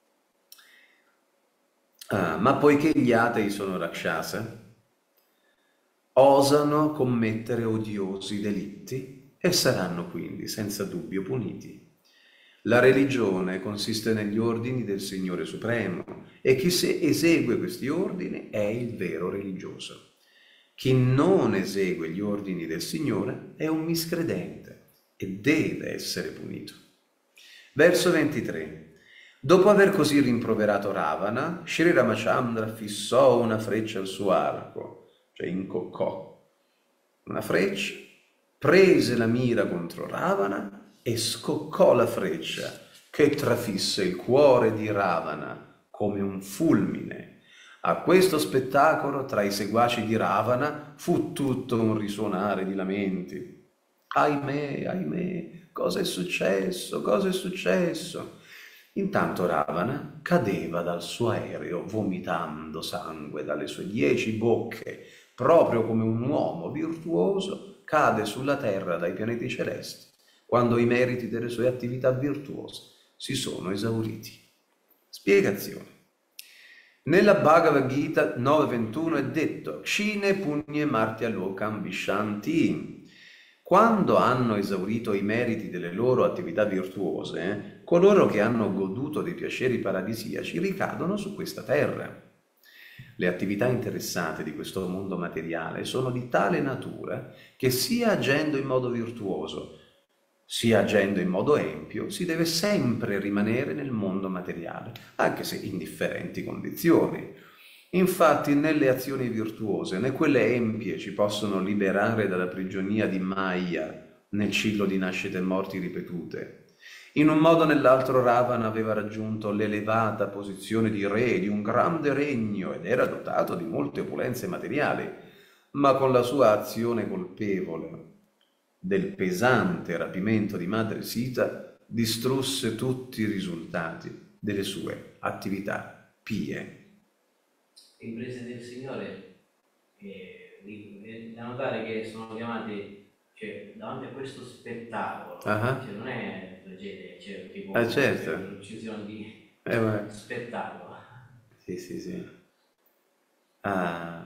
Ah, ma poiché gli atei sono Rakshasa, osano commettere odiosi delitti e saranno quindi senza dubbio puniti. La religione consiste negli ordini del Signore Supremo e chi se esegue questi ordini è il vero religioso. Chi non esegue gli ordini del Signore è un miscredente e deve essere punito. Verso ventitré. Dopo aver così rimproverato Ravana, Sri Ramachandra fissò una freccia al suo arco, cioè incoccò una freccia, prese la mira contro Ravana e scoccò la freccia che trafisse il cuore di Ravana come un fulmine. A questo spettacolo tra i seguaci di Ravana fu tutto un risuonare di lamenti. Ahimè, ahimè, cosa è successo, cosa è successo? Intanto Ravana cadeva dal suo aereo vomitando sangue dalle sue dieci bocche, proprio come un uomo virtuoso cade sulla terra dai pianeti celesti quando i meriti delle sue attività virtuose si sono esauriti. Spiegazione. Nella Bhagavad Gita nove ventuno è detto Kshine Punya Martya Lokam Vishanti. Quando hanno esaurito i meriti delle loro attività virtuose, coloro che hanno goduto dei piaceri paradisiaci ricadono su questa terra. Le attività interessate di questo mondo materiale sono di tale natura che sia agendo in modo virtuoso, sia agendo in modo empio, si deve sempre rimanere nel mondo materiale, anche se in differenti condizioni. Infatti, nelle azioni virtuose, né quelle empie ci possono liberare dalla prigionia di Maya, nel ciclo di nascite e morti ripetute. In un modo o nell'altro Ravana aveva raggiunto l'elevata posizione di re di un grande regno ed era dotato di molte opulenze materiali, ma con la sua azione colpevole del pesante rapimento di Madre Sita distrusse tutti i risultati delle sue attività pie. Imprese del Signore, eh, da notare che sono chiamati, cioè, davanti a questo spettacolo, uh-huh. Cioè, non è tragedia, c'è cioè, tipo ah, certo. un'uccisione di eh, ma... spettacolo. Sì, sì, sì. Ah.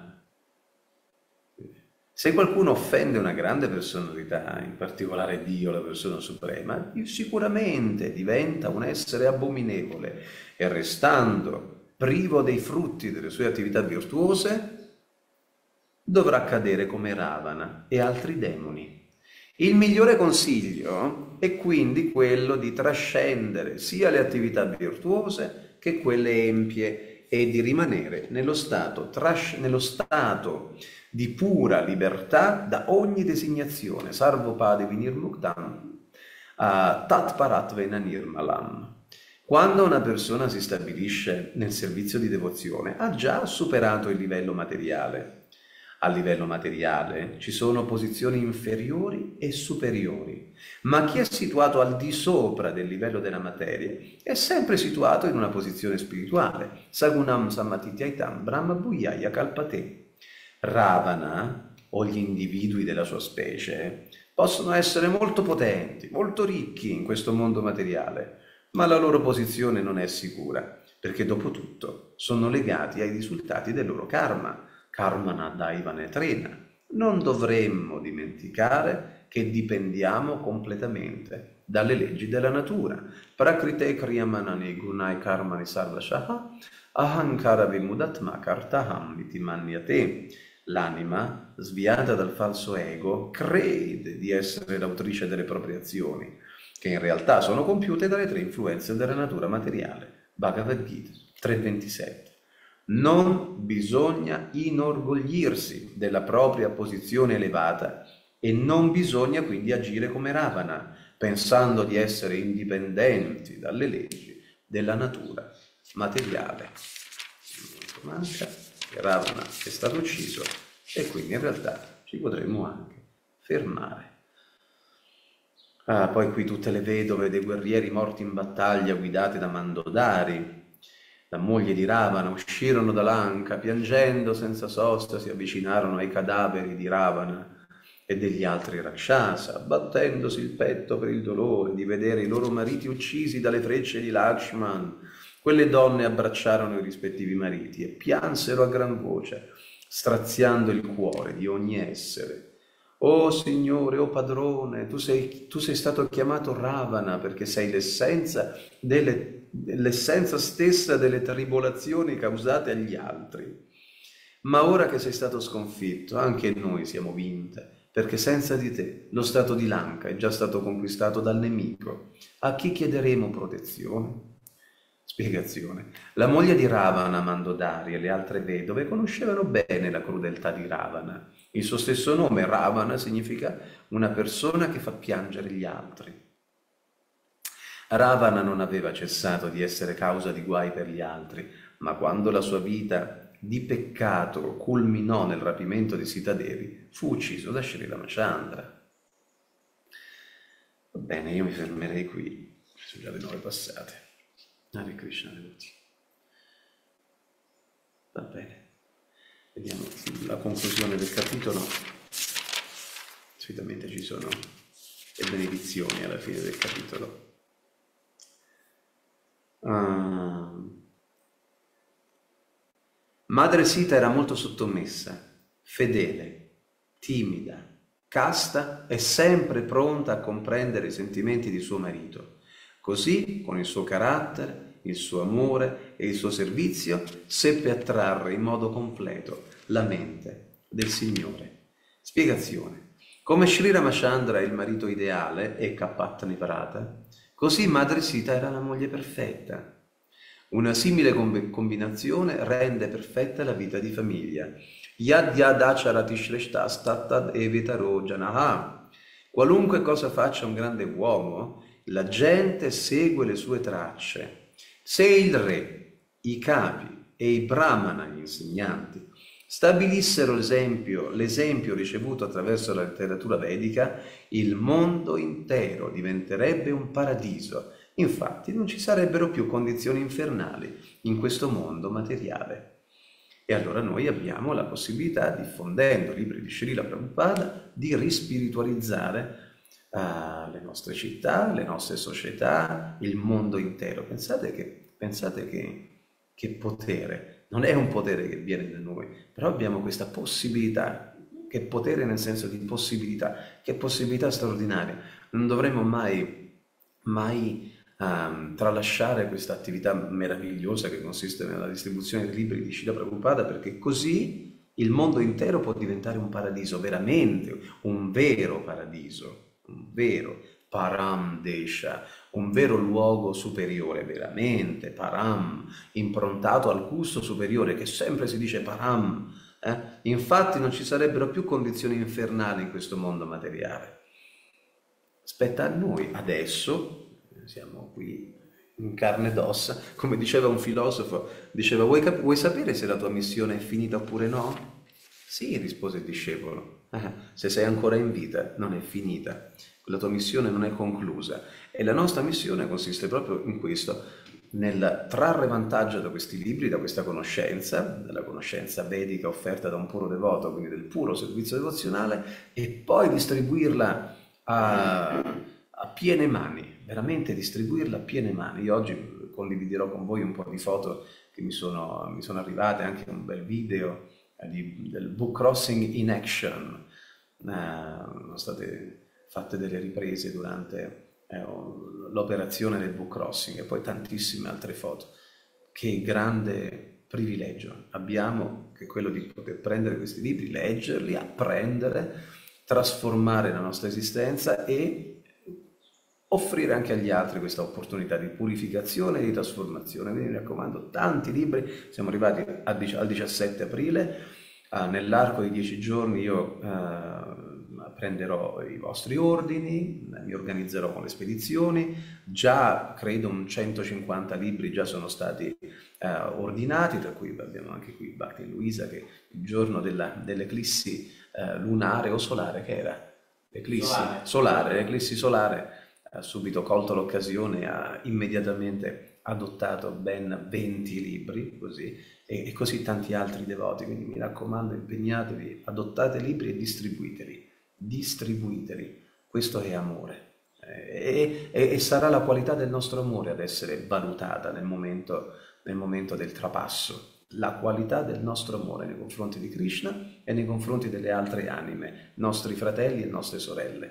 Se qualcuno offende una grande personalità, in particolare Dio, la persona suprema, sicuramente diventa un essere abominevole e restando privo dei frutti delle sue attività virtuose, dovrà cadere come Ravana e altri demoni. Il migliore consiglio è quindi quello di trascendere sia le attività virtuose che quelle empie e di rimanere nello stato, tras- nello stato di pura libertà da ogni designazione, sarvopade vinirmuktam, tat paratve nirmalam. Quando una persona si stabilisce nel servizio di devozione, ha già superato il livello materiale. A livello materiale ci sono posizioni inferiori e superiori, ma chi è situato al di sopra del livello della materia è sempre situato in una posizione spirituale. Sagunam sammatityatam brahma bhuyaya kalpate. Ravana, o gli individui della sua specie, possono essere molto potenti, molto ricchi in questo mondo materiale, ma la loro posizione non è sicura, perché dopo tutto sono legati ai risultati del loro karma, karmana daivane trena. Non dovremmo dimenticare che dipendiamo completamente dalle leggi della natura. Prakrite kriyamanani gunai karmani sarvashaha ahankara vimudatma kartaham vitimanyate. L'anima, sviata dal falso ego, crede di essere l'autrice delle proprie azioni, che in realtà sono compiute dalle tre influenze della natura materiale. Bhagavad Gita tre ventisette. Non bisogna inorgoglirsi della propria posizione elevata e non bisogna quindi agire come Ravana, pensando di essere indipendenti dalle leggi della natura materiale. Manca che Ravana è stato ucciso e quindi in realtà ci potremmo anche fermare. Ah, poi qui tutte le vedove dei guerrieri morti in battaglia guidate da Mandodari, la moglie di Ravana, uscirono da Lanka piangendo senza sosta, si avvicinarono ai cadaveri di Ravana e degli altri Rakshasa, battendosi il petto per il dolore di vedere i loro mariti uccisi dalle frecce di Lakshman. Quelle donne abbracciarono i rispettivi mariti e piansero a gran voce, straziando il cuore di ogni essere. «Oh Signore, oh Padrone, tu sei, tu sei stato chiamato Ravana perché sei l'essenza delle, l'essenza stessa delle tribolazioni causate agli altri. Ma ora che sei stato sconfitto, anche noi siamo vinte, perché senza di te lo stato di Lanka è già stato conquistato dal nemico. A chi chiederemo protezione?» Spiegazione. La moglie di Ravana, Mandodari, e le altre vedove conoscevano bene la crudeltà di Ravana. Il suo stesso nome, Ravana, significa una persona che fa piangere gli altri. Ravana non aveva cessato di essere causa di guai per gli altri, ma quando la sua vita di peccato culminò nel rapimento di Sita Devi, fu ucciso da Sri Ramachandra. Va bene, io mi fermerei qui, sono già le nove passate. Hare Krishna, Devoti. Va bene, vediamo la conclusione del capitolo. Solitamente ci sono le benedizioni alla fine del capitolo. Uh, Madre Sita era molto sottomessa, fedele, timida, casta e sempre pronta a comprendere i sentimenti di suo marito. Così, con il suo carattere, il suo amore e il suo servizio, seppe attrarre in modo completo la mente del Signore. Spiegazione. Come Sri Ramachandra è il marito ideale e Kapatniparata, così Madre Sita era la moglie perfetta. Una simile combinazione rende perfetta la vita di famiglia. Yad yad acharati shreshtas tattad evitaro janaha. Qualunque cosa faccia un grande uomo, la gente segue le sue tracce. Se il re, i capi e i brahmana, gli insegnanti, stabilissero l'esempio, l'esempio ricevuto attraverso la letteratura vedica, il mondo intero diventerebbe un paradiso. Infatti non ci sarebbero più condizioni infernali in questo mondo materiale. E allora noi abbiamo la possibilità, diffondendo i libri di Srila Prabhupada, di rispiritualizzare Uh, le nostre città, le nostre società, il mondo intero. Pensate che, pensate che, che potere, non è un potere che viene da noi, però abbiamo questa possibilità, che potere nel senso di possibilità, che possibilità straordinaria. Non dovremmo mai, mai um, tralasciare questa attività meravigliosa che consiste nella distribuzione dei libri di Srila Prabhupada, perché così il mondo intero può diventare un paradiso, veramente, un vero paradiso. Un vero Param Desha, un vero luogo superiore, veramente Param, improntato al gusto superiore, che sempre si dice Param. Eh? Infatti non ci sarebbero più condizioni infernali in questo mondo materiale. Spetta a noi, adesso, siamo qui in carne ed ossa, come diceva un filosofo, diceva vuoi, cap- vuoi sapere se la tua missione è finita oppure no? Sì, rispose il discepolo. Ah, se sei ancora in vita, non è finita. La tua missione non è conclusa. E la nostra missione consiste proprio in questo, nel trarre vantaggio da questi libri, da questa conoscenza, dalla conoscenza vedica offerta da un puro devoto, quindi del puro servizio devozionale, e poi distribuirla a, a piene mani, veramente distribuirla a piene mani. Io oggi condividerò con voi un po' di foto che mi sono, mi sono arrivate, anche un bel video eh, di, del Book Crossing in Action. Eh, sono state fatte delle riprese durante eh, l'operazione del Book Crossing e poi tantissime altre foto. Che grande privilegio abbiamo, che è quello di poter prendere questi libri, leggerli, apprendere, trasformare la nostra esistenza e offrire anche agli altri questa opportunità di purificazione e di trasformazione. Quindi mi raccomando, tanti libri, siamo arrivati al diciassette aprile, uh, nell'arco di dieci giorni io uh, prenderò i vostri ordini, mi organizzerò con le spedizioni, già credo un centocinquanta libri già sono stati uh, ordinati, tra cui abbiamo anche qui Bhakti e Luisa, che il giorno dell'eclissi uh, lunare o solare, che era? L'eclissi solare, solare l'eclissi solare, ha subito colto l'occasione, ha immediatamente adottato ben venti libri, così, e, e così tanti altri devoti. Quindi mi raccomando, impegnatevi, adottate libri e distribuiteli, distribuiteli. Questo è amore. E, e, e sarà la qualità del nostro amore ad essere valutata nel momento, nel momento del trapasso. La qualità del nostro amore nei confronti di Krishna e nei confronti delle altre anime, nostri fratelli e nostre sorelle.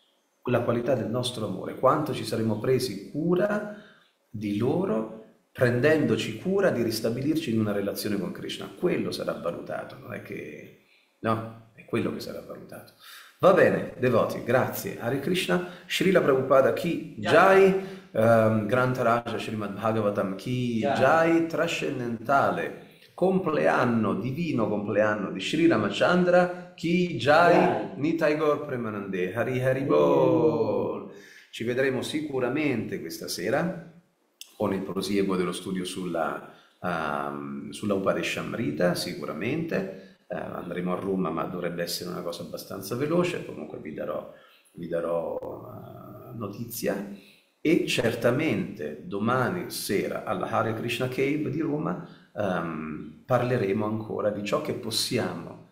La qualità del nostro amore, quanto ci saremo presi cura di loro, prendendoci cura di ristabilirci in una relazione con Krishna. Quello sarà valutato, non è che... no, è quello che sarà valutato. Va bene, devoti, grazie. Hare Krishna, Srila Prabhupada Ki Jai, um, Grantha Raja Srimad Bhagavatam Ki Jai, Jai, trascendentale compleanno, divino compleanno di Sri Ramachandra Ki Jai, Nitai Gaur Premanande, Hari Hari Bol. Ci vedremo sicuramente questa sera con il prosieguo dello studio sulla, um, sulla Upadeshamrita, sicuramente. Uh, andremo a Roma, ma dovrebbe essere una cosa abbastanza veloce, comunque vi darò, vi darò uh, notizia. E certamente domani sera alla Hare Krishna Cave di Roma um, parleremo ancora di ciò che possiamo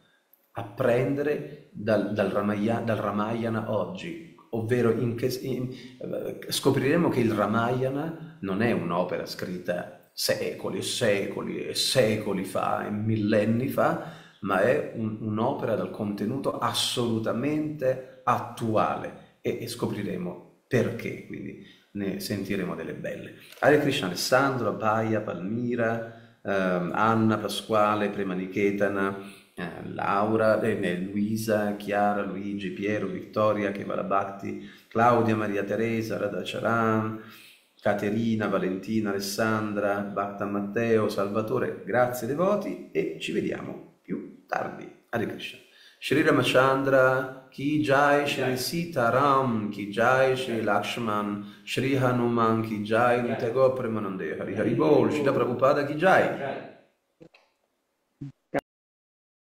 apprendere dal, dal, Ramayana, dal Ramayana oggi, ovvero in che, in, uh, scopriremo che il Ramayana non è un'opera scritta secoli e secoli e secoli fa e millenni fa, ma è un, un'opera dal contenuto assolutamente attuale e, e scopriremo perché, quindi ne sentiremo delle belle. Hare Krishna, Alessandro, Abhaya, Palmira, ehm, Anna, Pasquale, Premaniketana, eh, Laura, eh, Luisa, Chiara, Luigi, Piero, Vittoria, Kevala Bhakti, Claudia, Maria Teresa, Radhacharan, Caterina, Valentina, Alessandra, Bhakta Matteo, Salvatore, grazie devoti e ci vediamo più tardi. Hare Krishna. Shri Ramachandra Ki Jai, Shri Sita Ram Ki Jai, Shri Lakshman, Shri Hanuman Ki Jai, Nitai Gaur Premanande, Hari Hari Bol, Shri Prabhupada Ki Jai.